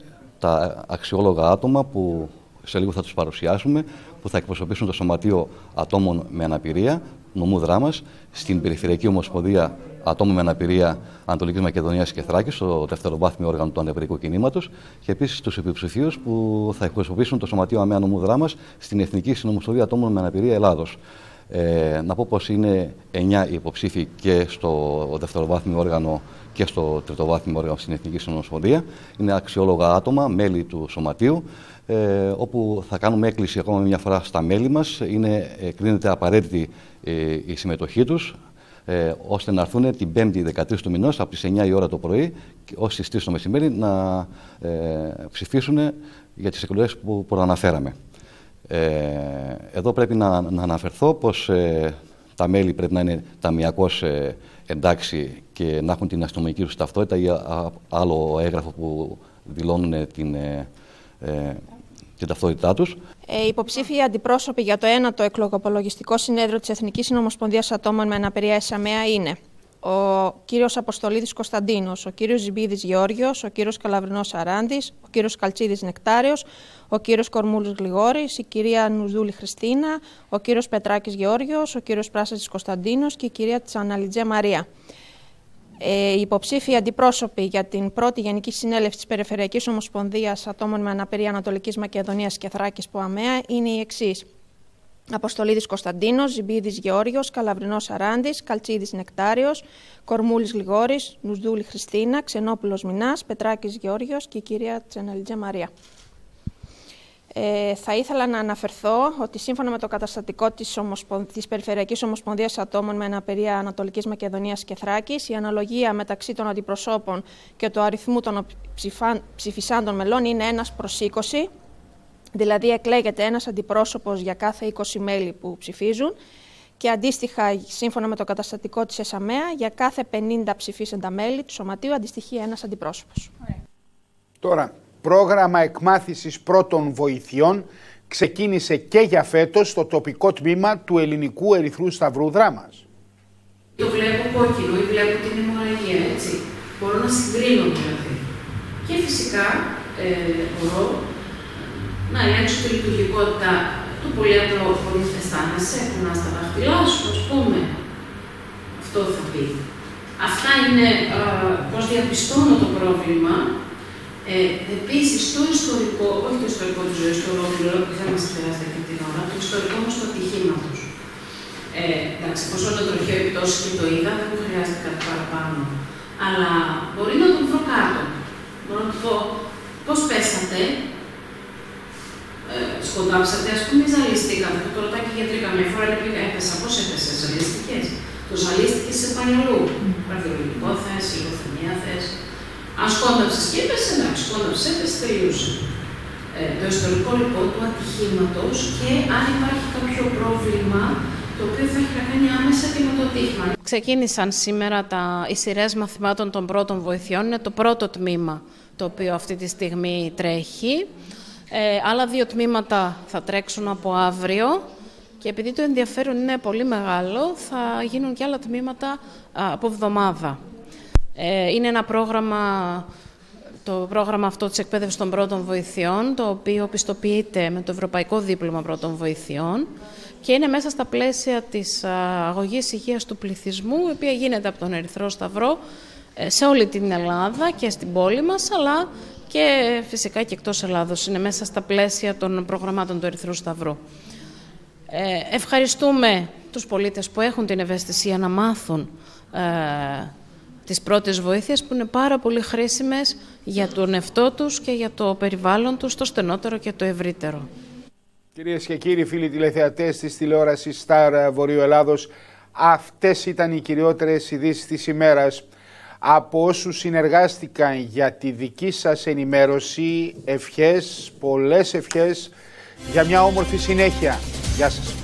τα αξιόλογα άτομα που σε λίγο θα τους παρουσιάσουμε, που θα εκπροσωπήσουν το Σωματείο Ατόμων με Αναπηρία Νομού Δράμας στην Περιφερειακή Ομοσπονδία Ατόμων με Αναπηρία Ανατολικής Μακεδονίας και Θράκης, στο δευτεροβάθμιο όργανο του ανεπτρικού κινήματος, και επίσης τους υποψηφίους που θα εκπροσωπήσουν το Σωματείο ΑΜΕΑ Νομού Δράμας στην Εθνική Συνομοσπονδία Ατόμων με Αναπηρία Ελλάδος. Ε, να πω πως είναι εννιά υποψήφοι και στο δευτεροβάθμιο όργανο και στο τριτοβάθμιο όργανο στην Εθνική Συνομοσπονδία. Είναι αξιόλογα άτομα, μέλη του Σωματείου, ε, όπου θα κάνουμε έκκληση ακόμα μια φορά στα μέλη μας. Είναι, ε, κρίνεται απαραίτητη ε, η συμμετοχή τους, ε, ώστε να έρθουν την πέμπτη δεκατρείς του μηνός από τις εννιά η ώρα το πρωί ως τις τρεις το μεσημέρι να ε, ψηφίσουν για τις εκλογές που προαναφέραμε. Ε, εδώ πρέπει να, να αναφερθώ πως ε, τα μέλη πρέπει να είναι ταμιακώς ε, εντάξει και να έχουν την αστυνομική τους ταυτότητα ή α, άλλο έγγραφο που δηλώνουν την, ε, ε, την ταυτότητά τους. Οι υποψήφοι αντιπρόσωποι για το ένατο εκλογοπολογιστικό συνέδριο της Εθνικής Συνομοσπονδίας Ατόμων με Αναπηρία ΕΣΑΜΕΑ είναι ο κύριος Αποστολίδης Κωνσταντίνος, ο κύριος Ζιμπίδης Γεώργιος, ο κύριος Καλαβρινός Αράντης, ο κύριος Καλτσίδης Νεκτάριος, ο κύριος Κορμούλης Γλιγόρης, η κυρία Νουσδούλη Χριστίνα, ο κύριος Πετράκης Γεώργιος, ο κύριος Πράσας Κωνσταντίνος και η κυρία Τσαναλιτζέ Μαρία. Ε, οι υποψήφοι αντιπρόσωποι για την πρώτη Γενική Συνέλευση της Περιφερειακής Ομοσπονδίας Ατόμων με Αναπηρία Ανατολικής Μακεδονίας και Θράκης ΠΟΑΜΕΑ είναι οι εξής: Αποστολίδης Κωνσταντίνος, Ζιμπίδης Γεώργιος, Καλαβρινός Αράντης, Καλτσίδης Νεκτάριος, Κορμούλης Γλιγόρης, Νουσδούλη Χριστίνα, Ξενόπουλος Μινάς, Πετράκης Γεώργιος και η κυρία Τσεναλιτζέ Μαρία. Ε, θα ήθελα να αναφερθώ ότι σύμφωνα με το καταστατικό της, Ομοσπον... της Περιφερειακής Ομοσπονδίας Ατόμων με Αναπηρία Ανατολικής Μακεδονίας και Θράκης, η αναλογία μεταξύ των αντιπροσώπων και του αριθμού των ψηφα... ψηφισάντων μελών είναι ένας προς είκοσι. Δηλαδή εκλέγεται ένας αντιπρόσωπος για κάθε είκοσι μέλη που ψηφίζουν και αντίστοιχα, σύμφωνα με το καταστατικό της ΕΣΑΜΕΑ, για κάθε πενήντα ψηφίσαντα μέλη του Σωματείου αντιστοιχεί ένας αντιπρόσωπος. Τώρα, πρόγραμμα εκμάθησης πρώτων βοηθειών ξεκίνησε και για φέτος στο τοπικό τμήμα του Ελληνικού Ερυθρού Σταυρού Δράμας. Το βλέπω κόκκινο ή βλέπω την αιμορραγία, έτσι. Μπορώ να συγκρίνω δηλαδή. Και φυσικά ε, μπορώ να ελέγξω τη λειτουργικότητα του πολυατρού χωρίς αισθάνεσαι, κουνάς τα δάχτυλά σου, ας πούμε. Αυτό θα πει. Αυτά είναι ε, πώς διαπιστώνω το πρόβλημα. Ε, επίσης, το ιστορικό, όχι το ιστορικό της ζωής, το ολόκληρο, που θα μας χρειάζεται αυτή την ώρα, το ιστορικό όμως του ατυχήματος. Ε, εντάξει, πόσο το τροχαίο επιπτώσει και το είδα, δεν μου χρειάζεται κάτι παραπάνω. Αλλά μπορεί να τον βρω κάτω. Μπορώ να του πω πώς πέσατε, ε, σκοντάψατε, ας πούμε, ζαλίστηκατε. Το ρωτάει και η γιατρή καμιά φορά λέει έπεσα, πώς έπεσε, ζαλίστηκες. Το ζαλίστηκες σε πάει αλλού. Καρδιολογικό θες, υλοθυμία θες. Αν σκόνταψες και έπεσε, εντάξει, σκόνταψες, έπεσε, τελείωσε. Ε, το ιστορικό λοιπόν του ατυχήματος και αν υπάρχει κάποιο πρόβλημα το οποίο θα έχει να κάνει άμεσα και με το ατύχημα. Ξεκίνησαν σήμερα τα, οι σειρές μαθημάτων των πρώτων βοηθειών. Είναι το πρώτο τμήμα το οποίο αυτή τη στιγμή τρέχει. Ε, άλλα δύο τμήματα θα τρέξουν από αύριο και επειδή το ενδιαφέρον είναι πολύ μεγάλο θα γίνουν και άλλα τμήματα α, από εβδομάδα. Ε, είναι ένα πρόγραμμα, το πρόγραμμα αυτό της εκπαίδευσης των πρώτων βοηθειών, το οποίο πιστοποιείται με το Ευρωπαϊκό Δίπλωμα Πρώτων Βοηθειών και είναι μέσα στα πλαίσια της αγωγής υγείας του πληθυσμού, η οποία γίνεται από τον Ερυθρό Σταυρό σε όλη την Ελλάδα και στην πόλη μας, αλλά και φυσικά και εκτός Ελλάδος. Είναι μέσα στα πλαίσια των προγραμμάτων του Ερυθρού Σταυρού. Ε, ευχαριστούμε τους πολίτες που έχουν την ευαισθησία να μάθουν ε, τις πρώτες βοήθειες, που είναι πάρα πολύ χρήσιμες για τον εαυτό τους και για το περιβάλλον τους, το στενότερο και το ευρύτερο. Κυρίες και κύριοι φίλοι τηλεθεατές της τηλεόρασης Star Βορείου Ελλάδος, αυτές ήταν οι κυριότερες ειδήσεις της ημέρας. Από όσους συνεργάστηκαν για τη δική σας ενημέρωση, ευχές, πολλές ευχές για μια όμορφη συνέχεια. Γεια σας.